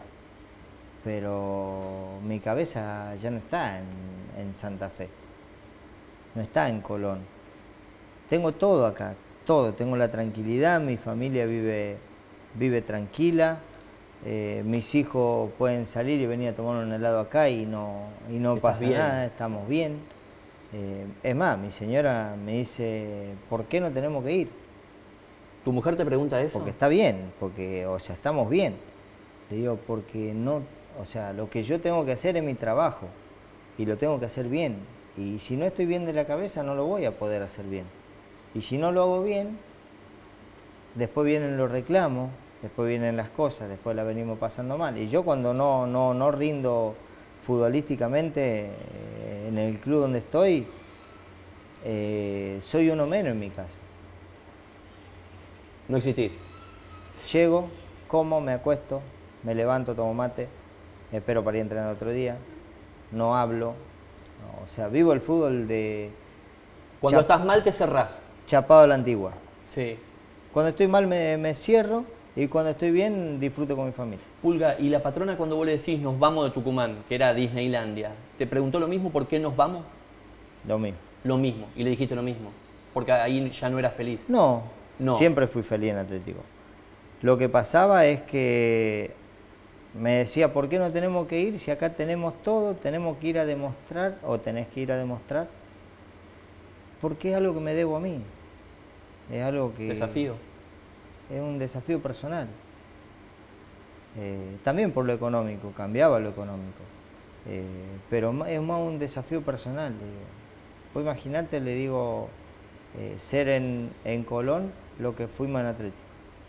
pero mi cabeza ya no está en, en Santa Fe, no está en Colón. Tengo todo acá, todo, tengo la tranquilidad, mi familia vive, vive tranquila. Eh, mis hijos pueden salir y venir a tomar un helado acá y no, y no pasa bien. Nada, estamos bien. Eh, es más, mi señora me dice, ¿por qué no tenemos que ir? ¿Tu mujer te pregunta eso? Porque está bien, porque, o sea, estamos bien. Le digo, porque no, o sea, lo que yo tengo que hacer es mi trabajo y lo tengo que hacer bien. Y si no estoy bien de la cabeza no lo voy a poder hacer bien. Y si no lo hago bien, después vienen los reclamos. Después vienen las cosas, después la venimos pasando mal. Y yo cuando no, no, no rindo futbolísticamente eh, en el club donde estoy, eh, soy uno menos en mi casa. No existís. Llego, como, me acuesto, me levanto, tomo mate, espero para ir a entrenar otro día, no hablo. No, o sea, vivo el fútbol de... Cuando estás mal te cerrás. Chapado a la antigua. Sí. Cuando estoy mal me, me cierro. Y cuando estoy bien, disfruto con mi familia. Pulga, ¿y la patrona cuando vos le decís nos vamos de Tucumán, que era Disneylandia, te preguntó lo mismo, por qué nos vamos? Lo mismo. Lo mismo, y le dijiste lo mismo, porque ahí ya no eras feliz. No, no. Siempre fui feliz en Atlético. Lo que pasaba es que me decía, ¿por qué no tenemos que ir si acá tenemos todo? Tenemos que ir a demostrar, o tenés que ir a demostrar, porque es algo que me debo a mí. Es algo que... Desafío. Es un desafío personal. Eh, también por lo económico, cambiaba lo económico. Eh, pero es más un desafío personal. Pues imagínate, le digo, eh, ser en, en Colón lo que fuimos en Atlético.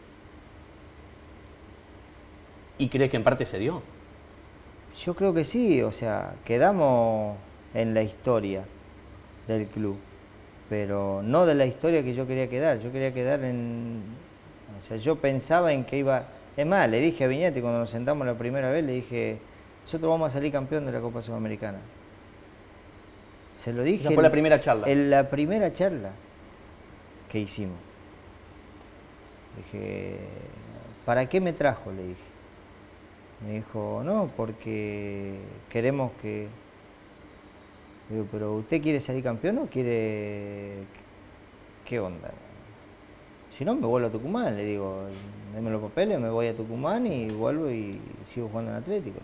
¿Y crees que en parte se dio? Yo creo que sí, o sea, quedamos en la historia del club, pero no de la historia que yo quería quedar. Yo quería quedar en... O sea, yo pensaba en que iba... Es más, le dije a Viñetti cuando nos sentamos la primera vez, le dije, nosotros vamos a salir campeón de la Copa Sudamericana. Se lo dije... Esa fue la primera charla. En la primera charla que hicimos. Dije, ¿para qué me trajo?, le dije. Me dijo, no, porque queremos que... Digo, pero ¿usted quiere salir campeón o quiere...? ¿Qué onda? Si no, me vuelvo a Tucumán, le digo, déme los papeles, me voy a Tucumán y vuelvo y sigo jugando en Atlético.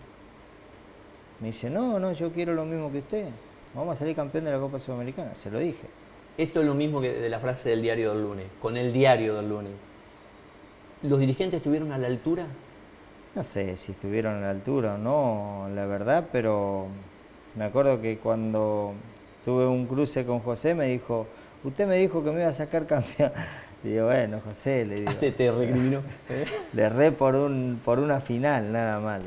Me dice, no, no, yo quiero lo mismo que usted. Vamos a salir campeón de la Copa Sudamericana, se lo dije. Esto es lo mismo que de la frase del diario del lunes, con el diario del lunes. ¿Los dirigentes estuvieron a la altura? No sé si estuvieron a la altura o no, la verdad, pero me acuerdo que cuando tuve un cruce con José me dijo, usted me dijo que me iba a sacar campeón. Le digo, bueno, José, le digo. Te, te recriminó. Le erré por, un, por una final, nada más.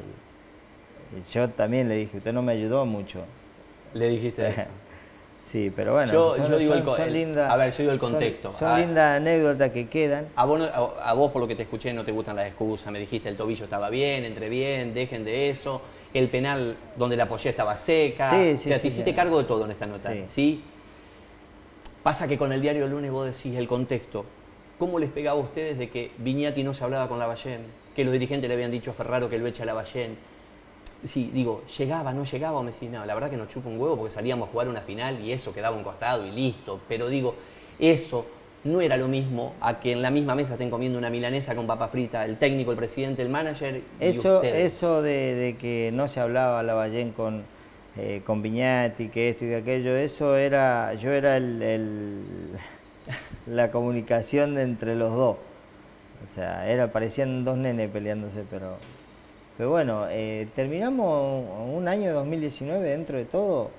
Y yo también le dije, usted no me ayudó mucho. Le dijiste eso. Sí, pero bueno, yo, son, yo digo son, el, son el, lindas... A ver, yo digo el contexto. Son, son lindas anécdotas que quedan. A vos, a, a vos, por lo que te escuché, no te gustan las excusas. Me dijiste el tobillo estaba bien, entré bien, dejen de eso. El penal donde la apoyé estaba seca. Sí, sí, o sea, sí, te hiciste sí. cargo de todo en esta nota. Sí. ¿Sí? Pasa que con el diario del lunes vos decís el contexto. ¿Cómo les pegaba a ustedes de que Viñati no se hablaba con Lavallén? Que los dirigentes le habían dicho a Ferraro que lo echa a Lavallén. Sí, digo, ¿llegaba, no llegaba? O me decís, no, la verdad que nos chupa un huevo porque salíamos a jugar una final y eso quedaba a un costado y listo. Pero digo, eso no era lo mismo a que en la misma mesa estén comiendo una milanesa con papa frita, el técnico, el presidente, el manager y Eso, ustedes. eso de, de que no se hablaba Lavallén con, eh, con Viñati, que esto y que aquello, eso era, yo era el, el, la comunicación de entre los dos. O sea, era, parecían dos nenes peleándose, pero... Pero bueno, eh, terminamos un año dos mil diecinueve dentro de todo.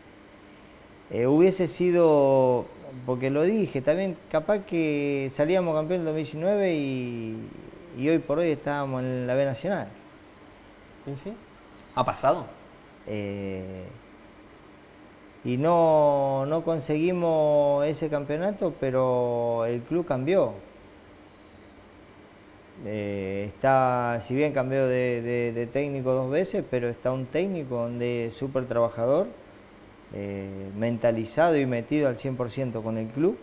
Eh, hubiese sido, porque lo dije, también capaz que salíamos campeón en dos mil diecinueve y, y hoy por hoy estábamos en la B Nacional. ¿Sí? ¿Sí? ¿Ha pasado? Eh, y no, no conseguimos ese campeonato, pero el club cambió. Eh, está, si bien cambió de, de, de técnico dos veces, pero está un técnico donde es súper trabajador, eh, mentalizado y metido al cien por ciento con el club,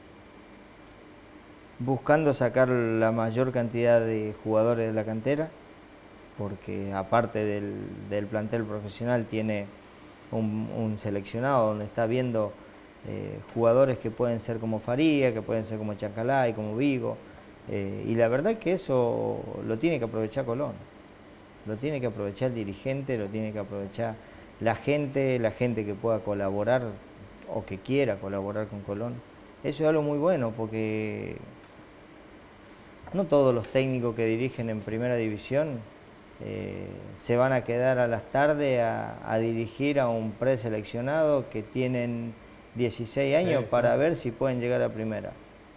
buscando sacar la mayor cantidad de jugadores de la cantera, porque aparte del, del plantel profesional tiene un, un seleccionado donde está viendo eh, jugadores que pueden ser como Faría, que pueden ser como Chancalay, como Vigo. Eh, y la verdad que eso lo tiene que aprovechar Colón, lo tiene que aprovechar el dirigente, lo tiene que aprovechar la gente, la gente que pueda colaborar o que quiera colaborar con Colón. Eso es algo muy bueno porque no todos los técnicos que dirigen en primera división eh, se van a quedar a las tardes a, a dirigir a un preseleccionado que tienen dieciséis años Sí, para claro. ver si pueden llegar a primera.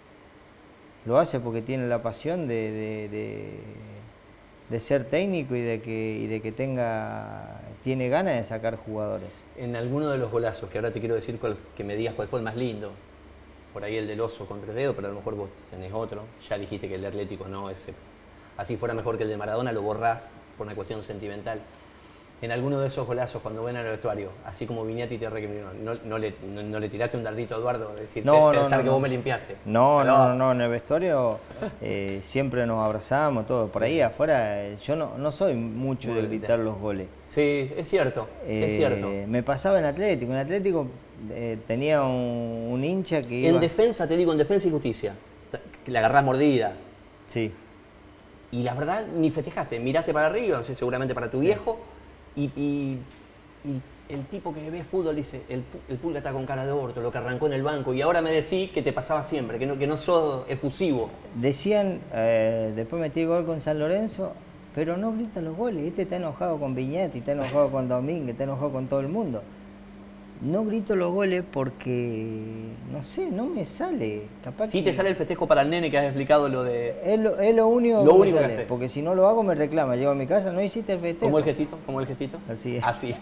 Lo hace porque tiene la pasión de, de, de, de ser técnico y de que, y de que tenga, tiene ganas de sacar jugadores. En alguno de los golazos, que ahora te quiero decir cuál, que me digas cuál fue el más lindo, por ahí el del oso con tres dedos, pero a lo mejor vos tenés otro, ya dijiste que el de Atlético no, ese, así fuera mejor que el de Maradona, lo borrás por una cuestión sentimental. En alguno de esos golazos, cuando ven al vestuario, así como Viñati te recriminó, ¿no, no, le, no, no le tiraste un dardito a Eduardo? Decir, No, pensar no, no, que no. vos me limpiaste. No, no, no, no, en el vestuario eh, siempre nos abrazamos, todo. Por ahí afuera, eh, yo no, no soy mucho Muy de bien, gritar das. los goles. Sí, es cierto, Eh, es cierto. Me pasaba en Atlético. En Atlético eh, tenía un, un hincha que En iba... defensa, te digo, en defensa y justicia, que la agarrás mordida. Sí. Y la verdad, ni festejaste, miraste para arriba, no sé, seguramente para tu viejo, y, y, y el tipo que ve fútbol dice, el, el Pulga está con cara de orto, lo que arrancó en el banco, y ahora me decís que te pasaba siempre, que no, que no sos efusivo. Decían, eh, después metí el gol con San Lorenzo, pero no gritan los goles. Este está enojado con Viñati, está enojado con Domínguez, está enojado con todo el mundo. No grito los goles porque, no sé, no me sale. Capaz Sí que te sale el festejo para el nene que has explicado lo de... es lo, es lo único, Lo que, único me que sale, hace. porque si no lo hago me reclama. Llego a mi casa, no hiciste el festejo. ¿Cómo el gestito? ¿Cómo el gestito? Así es. Así.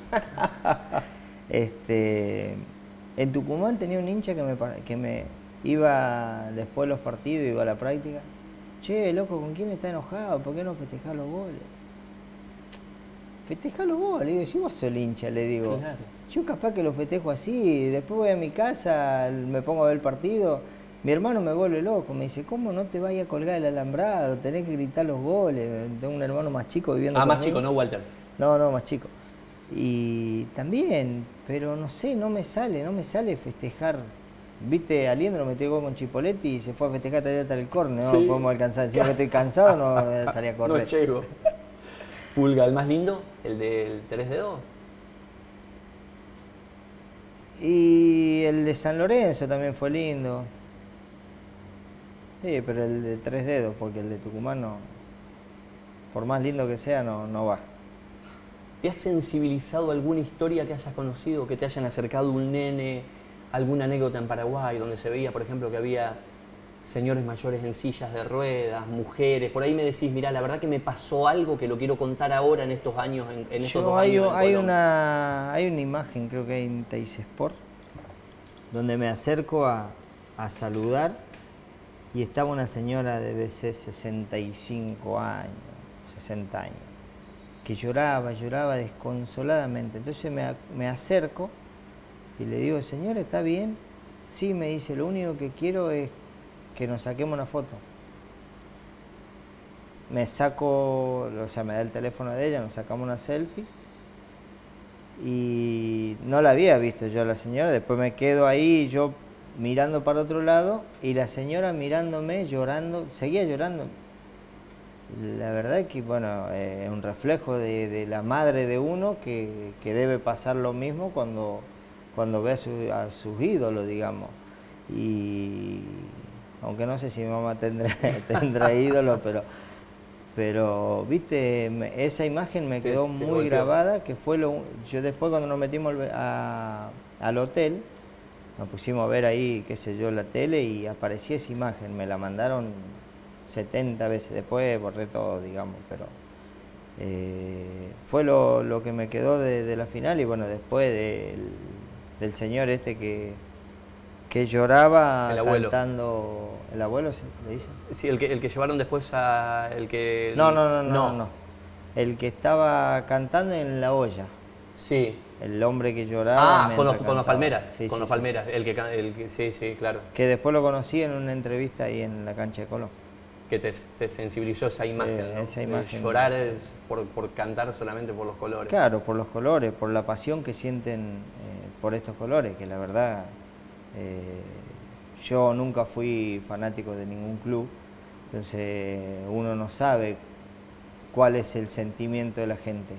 Este, en Tucumán tenía un hincha que me, pa- que me iba después de los partidos, iba a la práctica. Che, loco, ¿con quién está enojado? ¿Por qué no festejás los goles? Festejá los goles, le digo, si vos sos el hincha, le digo. Claro. Yo capaz que lo festejo así, después voy a mi casa, me pongo a ver el partido Mi hermano me vuelve loco, me dice, ¿cómo no te vayas a colgar el alambrado? Tenés que gritar los goles. Tengo un hermano más chico viviendo Ah, conmigo. más chico, ¿no, Walter? No, no, más chico. Y también, pero no sé, no me sale, no me sale festejar. Viste, Aliendro metió gol con Chipoletti y se fue a festejar hasta el córner, no Sí. podemos alcanzar. Encima que estoy cansado, no voy a salir a correr. No llego. Pulga, ¿el más lindo? ¿El del tres dedos? Y el de San Lorenzo también fue lindo. Sí, pero el de tres dedos, porque el de Tucumán no, por más lindo que sea, no, no va. ¿Te has sensibilizado alguna historia que hayas conocido, que te hayan acercado un nene, alguna anécdota en Paraguay, donde se veía, por ejemplo, que había señores mayores en sillas de ruedas, mujeres? Por ahí me decís, mirá, la verdad que me pasó algo que lo quiero contar ahora en estos años, en, en estos Yo, dos hay, años en hay, Colón. una, hay una imagen, creo que hay en Teis Sport, donde me acerco a, a saludar y estaba una señora de B C sesenta y cinco años, sesenta años, que lloraba, lloraba desconsoladamente. Entonces me, me acerco y le digo, señora, ¿está bien? Sí, me dice, lo único que quiero es que nos saquemos una foto. Me saco, o sea, me da el teléfono de ella, nos sacamos una selfie y no la había visto yo a la señora. Después me quedo ahí, yo mirando para otro lado y la señora mirándome, llorando, seguía llorando. La verdad es que, bueno, es eh, un reflejo de, de la madre de uno que, que debe pasar lo mismo cuando, cuando ve a, su, a sus ídolos, digamos. Y aunque no sé si mi mamá tendrá, tendrá ídolos, pero, pero, viste, me, esa imagen me quedó te, te muy golpeó. grabada, que fue lo... Yo después cuando nos metimos a, al hotel, nos pusimos a ver ahí, qué sé yo, la tele y aparecía esa imagen, me la mandaron setenta veces, después borré todo, digamos, pero eh, fue lo, lo que me quedó de, de la final. Y bueno, después del, del señor este que, que lloraba El abuelo. cantando, ¿el abuelo se le dice? Sí, el que, el que llevaron después a... El que... No, no, no, no, no, no, el que estaba cantando en la olla. Sí. El hombre que lloraba. Ah, con los, con los Palmeras, sí, con sí, los sí, Palmeras, sí. El, que, el que, sí, sí, claro. Que después lo conocí en una entrevista ahí en la cancha de Colón. Que te, te sensibilizó esa imagen, eh, ¿no? Esa imagen. De llorar es por, por cantar solamente por los colores. Claro, por los colores, por la pasión que sienten eh, por estos colores, que la verdad eh, yo nunca fui fanático de ningún club, entonces uno no sabe cuál es el sentimiento de la gente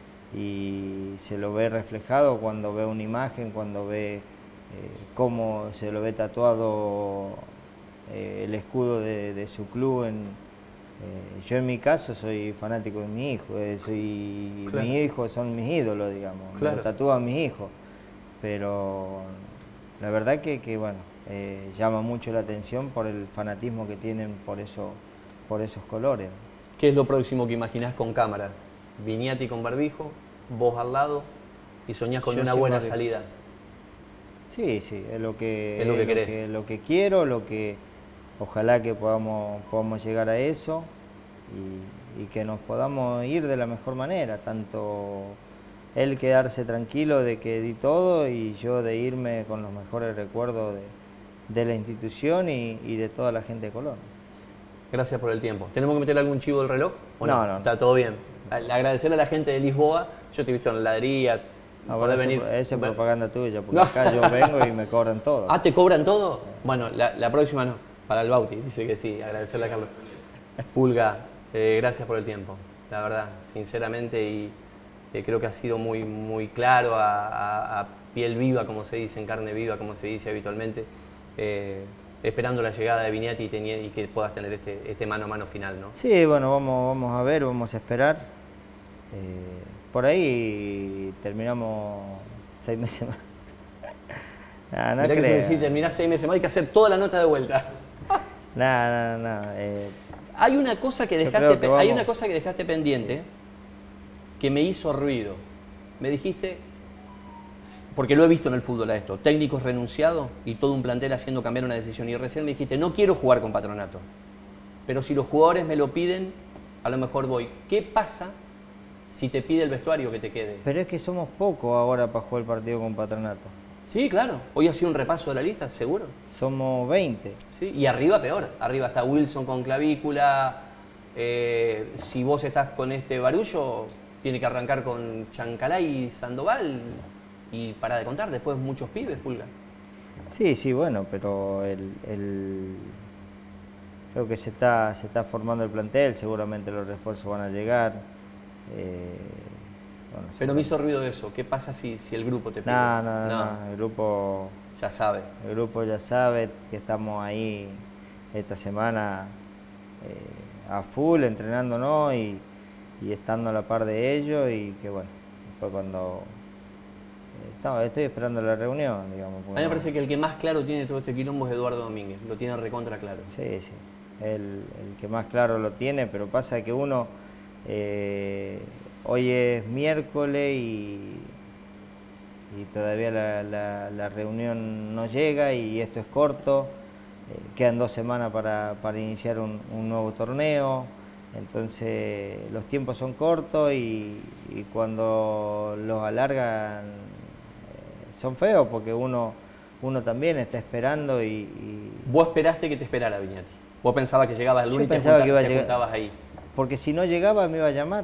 y se lo ve reflejado cuando ve una imagen, cuando ve eh, cómo se lo ve tatuado eh, el escudo de, de su club. En, eh, yo en mi caso soy fanático de mi hijo, eh, soy Claro. mi hijo son mis ídolos, digamos, Claro. me lo tatúan mis hijos, pero la verdad que, que bueno, eh, llama mucho la atención por el fanatismo que tienen por, eso, por esos colores. ¿Qué es lo próximo que imaginás con cámaras? Viñati con barbijo, vos al lado y soñás con Yo una sin buena barbijo. salida. Sí, sí, es lo que, Es lo que lo querés. que, lo que quiero, lo que ojalá que podamos, podamos llegar a eso y, y que nos podamos ir de la mejor manera, tanto él quedarse tranquilo de que di todo y yo de irme con los mejores recuerdos de, de la institución y, y de toda la gente de Colón. Gracias por el tiempo. ¿Tenemos que meter algún chivo del reloj? ¿O No, no, no. Está todo bien. Al- Agradecerle a la gente de Lisboa. Yo te he visto en la heladería. Ah, bueno, podés esa venir. esa es Bueno. propaganda tuya, porque No. acá yo vengo y me cobran todo. Ah, ¿te cobran todo? Bueno, la, la próxima no. Para el Bauti, dice que sí. Agradecerle a Carlos. Pulga, eh, gracias por el tiempo. La verdad, sinceramente, y eh, creo que ha sido muy, muy claro, a, a- a piel viva, como se dice, en carne viva, como se dice habitualmente. Eh, esperando la llegada de Viñati y, teni- y que puedas tener este, este mano a mano final, ¿no? Sí, bueno, vamos, vamos a ver, vamos a esperar. Eh, por ahí terminamos seis meses más. Nah, no Mirá que creo. si terminás seis meses más hay que hacer toda la nota de vuelta. Nah, nah, nah, eh, Hay una cosa que Yo dejaste, creo que pe- hay vamos- una cosa que dejaste pendiente que me hizo ruido. Me dijiste, porque lo he visto en el fútbol a esto, técnicos renunciados y todo un plantel haciendo cambiar una decisión. Y recién me dijiste, no quiero jugar con Patronato, pero si los jugadores me lo piden, a lo mejor voy. ¿Qué pasa si te pide el vestuario que te quede? pero es que somos pocos ahora para jugar el partido con Patronato. Sí, claro. Hoy ha sido un repaso de la lista, seguro. Somos veinte. Sí, y arriba peor. Arriba está Wilson con clavícula. Eh, si vos estás con este barullo, tiene que arrancar con Chancalay y Sandoval. Y para de contar, después muchos pibes, Pulga. Sí, sí, bueno, pero el, el- creo que se está, se está formando el plantel, seguramente los refuerzos van a llegar. eh, bueno, Pero me hizo seguramente- ruido eso. ¿Qué pasa si, si el grupo te pide? No, no, no, no, el grupo, Ya sabe. el grupo ya sabe que estamos ahí esta semana eh, a full, entrenándonos y, y estando a la par de ellos y que bueno, después cuando... eh, estamos- estoy esperando la reunión, digamos. A porque mí me no- parece que el que más claro tiene todo este quilombo es Eduardo Domínguez. Lo tiene recontra claro. Sí, sí, el, el que más claro lo tiene, pero pasa que uno, eh, hoy es miércoles y, y todavía la, la- la reunión no llega y esto es corto, eh, quedan dos semanas para, para iniciar un, un nuevo torneo, entonces los tiempos son cortos y, y cuando los alargan eh, son feos porque uno, uno también está esperando y- y Vos esperaste que te esperara, Viñati. Vos pensabas que llegabas el Yo lunes y te, pensaba junta- que iba a te llegar- juntabas ahí. porque si no llegaba me iba a llamar.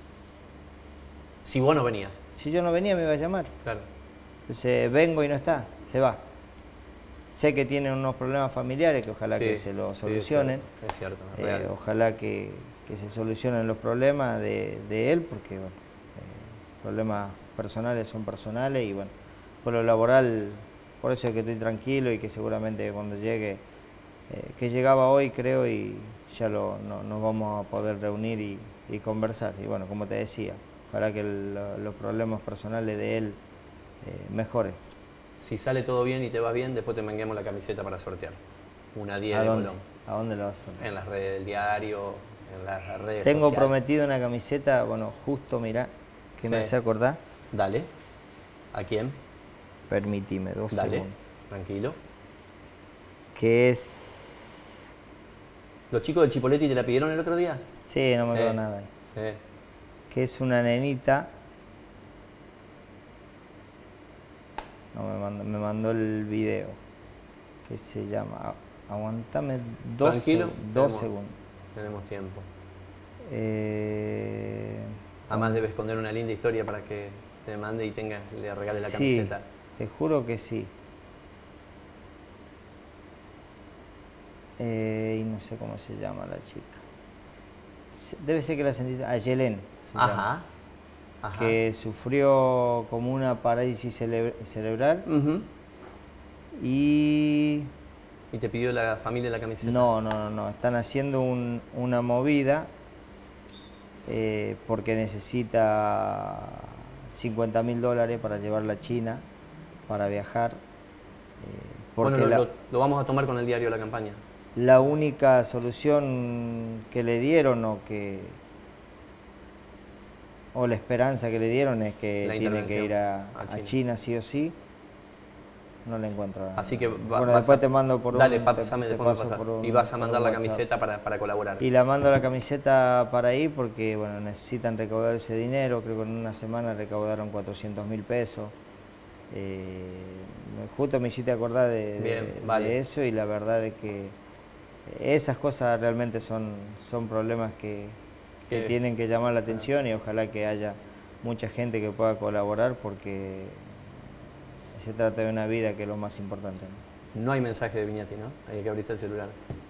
Si vos no venías. Si yo no venía me iba a llamar. Claro. Entonces vengo y no está, se va. Sé que tienen unos problemas familiares que ojalá Sí, que se lo sí, solucionen. Es cierto, es Eh, real. ojalá que, que se solucionen los problemas de, de él, porque bueno, eh, problemas personales son personales y bueno, por lo laboral, por eso es que estoy tranquilo y que seguramente cuando llegue, eh, que llegaba hoy creo y ya lo, no- nos vamos a poder reunir y, y conversar. Y bueno, como te decía, ojalá que el- los problemas personales de él eh, mejoren. Si sale todo bien y te va bien, después te manguemos la camiseta para sortear. Una diez ¿A de dónde? Colón. ¿A dónde lo vas a hacer? En las redes del diario, en las redes Tengo sociales. prometido una camiseta, bueno, justo mirá, que me Sí. hace acordar. Dale. ¿A quién? Permitime, dos Dale. segundos. Tranquilo. Que es... ¿Los chicos del Chipoletti te la pidieron el otro día? Sí, no me Sí. acuerdo nada. ahí. Sí. Que es una nenita. No, me mandó, me mandó el video. Que se llama... Aguantame dos, Tranquilo. seg- dos Tenemos- segundos. Tenemos tiempo. Eh, Además debe esconder una linda historia para que te mande y tenga, le regale la sí, camiseta. te juro que sí. Eh, y no sé cómo se llama la chica. Se- Debe ser que la sentí... A Yelén se llama. Ajá. Ajá. Que sufrió como una parálisis cele- cerebral Ujú. y... Y te pidió la familia la camiseta. No, no, no, no. Están haciendo un- una movida eh, porque necesita cincuenta mil dólares para llevarla a China, para viajar. eh, porque Bueno, lo, la, lo- lo vamos a tomar con el diario de la campaña. la única solución que le dieron o que o la esperanza que le dieron es que La tiene que intervención ir a, a a China. China sí o sí. No la encuentro. ahora. Así que va- bueno, vas después a- te mando por Dale, un, pásame, te- te después me paso pasás. por un- Y vas a por mandar un la WhatsApp. camiseta para, para colaborar. Y la mando la camiseta para ahí porque bueno, necesitan recaudar ese dinero. Creo que en una semana recaudaron cuatrocientos mil pesos. Eh, me- justo me hiciste acordar de, de- Bien, de vale. eso y la verdad es que esas cosas realmente son, son problemas que, que Que- tienen que llamar la atención y ojalá que haya mucha gente que pueda colaborar porque se trata de una vida que es lo más importante, ¿no? No hay mensaje de Viñati, ¿no? Hay que abrirte el celular.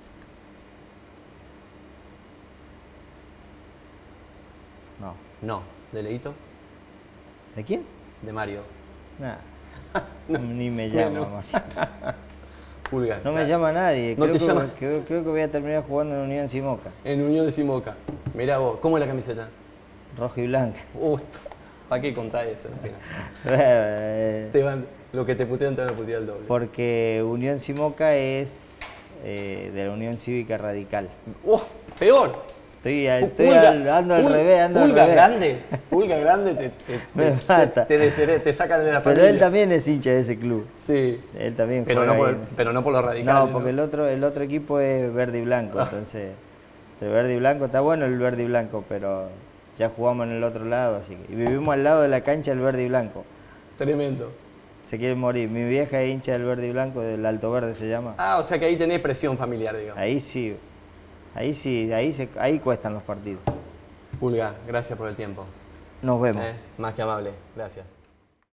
No. No. ¿De Leito? ¿De quién? De Mario. Nada. Ni me llama, Bueno. Mario. Pulga. No me llama nadie. No creo, te que, llama. creo, creo que voy a terminar jugando en Unión Simoca. En Unión de Simoca. Mirá vos, ¿cómo es la camiseta? Roja y blanca. Uh, ¿para qué contás eso? Eh, Te van, lo que te putean te van a putear el doble. Porque Unión Simoca es eh, de la Unión Cívica Radical. ¡Uh! ¡Peor! Estoy, al- estoy Pulga, al- ando al pul- revés, ando al pulga revés. grande, pulga grande te, te, Me te, te, mata. te deshere- te sacan de la Pero familia. él también es hincha de ese club. Sí, Él también pero juega no, por, ahí. pero no por los radicales. No, porque el otro, el otro equipo es verde y blanco, Ah. entonces el verde y blanco está bueno el verde y blanco, pero ya jugamos en el otro lado, así que y vivimos al lado de la cancha del verde y blanco. Tremendo. se quieren morir. Mi vieja es hincha del verde y blanco, del Alto Verde se llama. Ah, o sea que ahí tenés presión familiar, digamos. Ahí sí, ahí sí, ahí, se, ahí cuestan los partidos. Pulga, gracias por el tiempo. Nos vemos. Eh, más que amable, gracias.